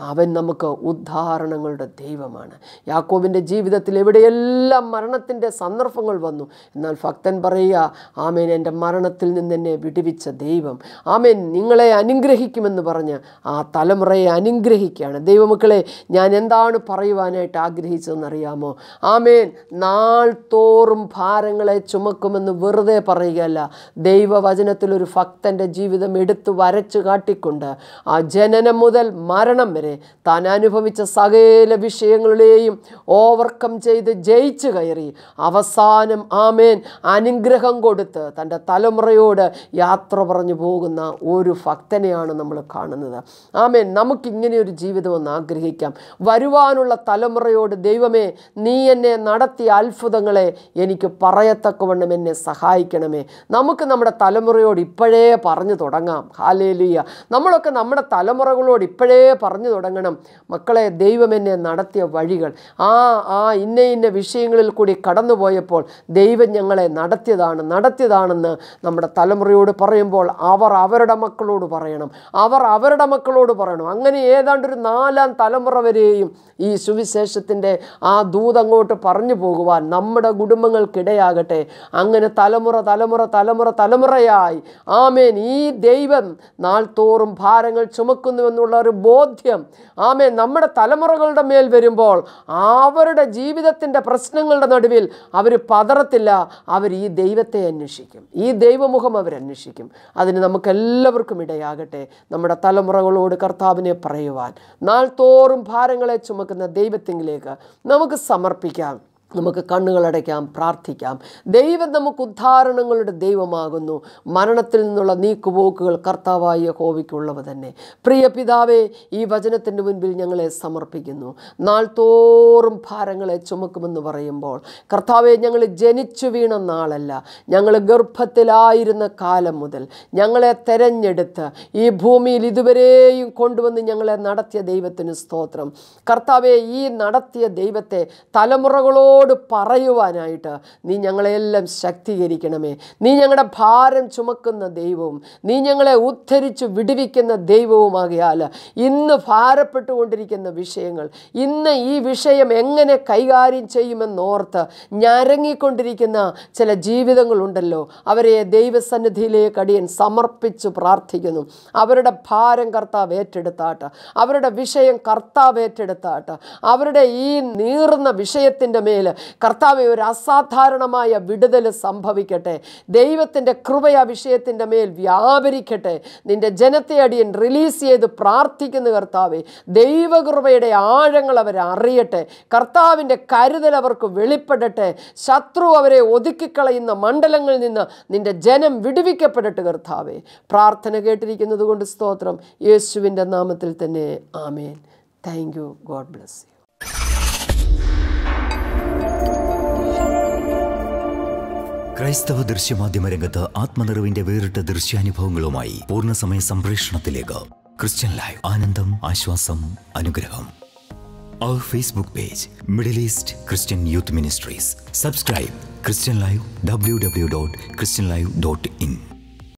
അവൻ നമുക്ക് ഉദ്ധാരണങ്ങളുടെ ദൈവമാണ്. യാക്കോബിൻ്റെ ജീവിതത്തിൽ എവിടെയെല്ലാം മരണത്തിൻ്റെ സന്ദർഭങ്ങൾ വന്നു, എന്നാൽ ഭക്തൻ പറയുക, ആമേൻ, എൻ്റെ മരണത്തിൽ നിന്ന് എന്നെ വിടുവിച്ച ദൈവം, ആമേൻ, നിങ്ങളെ അനുഗ്രഹിക്കുമെന്ന് പറഞ്ഞ് ആ തലമുറയെ അനുഗ്രഹിക്കുകയാണ്. ദൈവമക്കളെ, ഞാൻ എന്താണ് പറയുവാനായിട്ട് ആഗ്രഹിച്ചതെന്നറിയാമോ? ആമേൻ, നാൾ തോറും ഭാരങ്ങളെ ചുമക്കുമെന്ന് വെറുതെ പറയുകയല്ല. ദൈവവചനത്തിലൊരു ഭക്തൻ്റെ ജീവിതം എടുത്തു വരച്ചു കാട്ടിക്കൊണ്ട് ആ ജനനം മുതൽ മരണം വരെ താൻ അനുഭവിച്ച സകല വിഷയങ്ങളുടെയും ഓവർകം ചെയ്ത് ജയിച്ചു കയറി അവസാനം ആമേൻ അനുഗ്രഹം കൊടുത്ത് തൻ്റെ തലമുറയോട് യാത്ര പറഞ്ഞു പോകുന്ന ഒരു ഭക്തനെയാണ് നമ്മൾ കാണുന്നത്. ആമേൻ, നമുക്കിങ്ങനെ ഒരു ജീവിതം ഒന്ന് ആഗ്രഹിക്കാം. വരുവാനുള്ള തലമുറയോട്, ദൈവമേ, നീ എന്നെ നടത്തിയ അത്ഭുതങ്ങളെ എനിക്ക് പറയത്തക്കവണ്ണം എന്നെ സഹായിക്കണമേ. നമുക്ക് നമ്മുടെ തലമുറയോട് ഇപ്പോഴേ പറഞ്ഞു തുടങ്ങാം. ഹല്ലേലൂയ. നമ്മളൊക്കെ നമ്മുടെ തലമുറകളോട് ഇപ്പോഴേ പറഞ്ഞു തുടങ്ങണം, മക്കളെ, ദൈവം എന്നെ നടത്തിയ വഴികൾ, ആ ആ ഇന്ന ഇന്ന വിഷയങ്ങളിൽ കൂടി കടന്നുപോയപ്പോൾ ദൈവം ഞങ്ങളെ നടത്തിയതാണ് നടത്തിയതാണെന്ന് നമ്മുടെ തലമുറയോട് പറയുമ്പോൾ അവർ അവരുടെ മക്കളോട് പറയണം, അവർ അവരുടെ മക്കളോട് പറയണം. അങ്ങനെ ഏതാണ്ടൊരു നാലാം തലമുറ വരെയും ഈ സുവിശേഷത്തിൻ്റെ ആ ദൂതങ്ങോട്ട് പറഞ്ഞു പോകുവാൻ നമ്മുടെ കുടുംബങ്ങൾക്കിടയാകട്ടെ. അങ്ങനെ തലമുറ തലമുറ തലമുറ തലമുറയായി ആമേൻ ഈ ദൈവം നാൾ തോറും ഭാരങ്ങൾ ചുമക്കുന്നുവെന്നുള്ള ഒരു ബോധ്യം ആമേൻ നമ്മുടെ തലമുറകളുടെ മേൽ വരുമ്പോൾ അവരുടെ ജീവിതത്തിൻ്റെ പ്രശ്നങ്ങളുടെ നടുവിൽ അവർ പതറത്തില്ല. അവർ ഈ ദൈവത്തെ അന്വേഷിക്കും, ഈ ദൈവമുഖം അവരന്വേഷിക്കും. അതിന് നമുക്കെല്ലാവർക്കും ഇടയാകട്ടെ. നമ്മുടെ തലമുറകളോട് കർത്താവിനെ പറയുവാൻ, നാൾ തോറും ഭാരങ്ങളെ ചുമക്കുന്ന ദൈവത്തിങ്കിലേക്ക് നമുക്ക് സമർപ്പിക്കാം. നമുക്ക് കണ്ണുകളടയ്ക്കാം, പ്രാർത്ഥിക്കാം. ദൈവം നമുക്ക് ഉദ്ധാരണങ്ങളുടെ ദൈവമാകുന്നു. മരണത്തിൽ നിന്നുള്ള നീക്കുപോക്കുകൾ കർത്താവായ യഹോവയ്ക്കുള്ളവ തന്നെ. പ്രിയ പിതാവേ, ഈ വചനത്തിൻ്റെ മുൻപിൽ ഞങ്ങളെ സമർപ്പിക്കുന്നു. നാൾ തോറും ഭാരങ്ങളെ ചുമക്കുമെന്ന് പറയുമ്പോൾ കർത്താവെ, ഞങ്ങൾ ജനിച്ചു വീണ നാളല്ല, ഞങ്ങൾ ഗർഭത്തിലായിരുന്ന കാലം മുതൽ ഞങ്ങളെ തെരഞ്ഞെടുത്ത് ഈ ഭൂമിയിൽ ഇതുവരെയും കൊണ്ടുവന്ന് ഞങ്ങളെ നടത്തിയ ദൈവത്തിന് സ്തോത്രം. കർത്താവെ, ഈ നടത്തിയ ദൈവത്തെ തലമുറകളോ പറയുവാനായിട്ട് നീ ഞങ്ങളെല്ലാം ശക്തീകരിക്കണമേ. നീ ഞങ്ങളുടെ ഭാരം ചുമക്കുന്ന ദൈവവും നീ ഞങ്ങളെ ഉദ്ധരിച്ച് വിടുവിക്കുന്ന ദൈവവുമാകിയാൽ ഇന്ന് ഭാരപ്പെട്ടുകൊണ്ടിരിക്കുന്ന വിഷയങ്ങൾ, ഇന്ന് ഈ വിഷയം എങ്ങനെ കൈകാര്യം ചെയ്യുമെന്നോർത്ത് ഞരങ്ങിക്കൊണ്ടിരിക്കുന്ന ചില ജീവിതങ്ങളുണ്ടല്ലോ, അവരെ ദൈവസന്നിധിയിലേക്ക് അടിയൻ സമർപ്പിച്ച് പ്രാർത്ഥിക്കുന്നു. അവരുടെ ഭാരം കർത്താവ് ഏറ്റെടുത്താട്ട്, അവരുടെ വിഷയം കർത്താവ് ഏറ്റെടുത്താട്ട്, അവരുടെ ഈ നീറുന്ന വിഷയത്തിൻ്റെ മേൽ കർത്താവേ ഒരു അസാധാരണമായ വിടുതൽ സംഭവിക്കട്ടെ. ദൈവത്തിൻ്റെ കൃപ ആ വിഷയത്തിൻ്റെ മേൽ വ്യാപരിക്കട്ടെ. നിൻ്റെ ജനത്തെ അടിയൻ റിലീസ് ചെയ്ത് പ്രാർത്ഥിക്കുന്ന കർത്താവേ, ദൈവകൃപയുടെ ആഴങ്ങൾ അവർ അറിയട്ടെ. കർത്താവിൻ്റെ കരുതൽ അവർക്ക് വെളിപ്പെടട്ടെ. ശത്രു അവരെ ഒതുക്കിക്കളയുന്ന മണ്ഡലങ്ങളിൽ നിന്ന് നിൻ്റെ ജനം വിടുവിക്കപ്പെടട്ടെ കർത്താവേ. പ്രാർത്ഥന കേട്ടിരിക്കുന്നത് കൊണ്ട് സ്തോത്രം. യേശുവിൻ്റെ നാമത്തിൽ തന്നെ ആമേൻ. Thank you. God bless you. ക്രൈസ്തവ ദൃശ്യമാധ്യമ രംഗത്ത് ആത്മനിറവിന്റെ വേറിട്ട ദൃശ്യാനുഭവങ്ങളുമായി പൂർണ്ണസമയ സംപ്രേഷണത്തിലേക്ക് ക്രിസ്ത്യൻ ലൈവ്. ആനന്ദം, ആശ്വാസം, അനുഗ്രഹം. Our Facebook page, Middle East Christian Youth Ministries. Subscribe, Christian Live, w w w dot christian live dot in.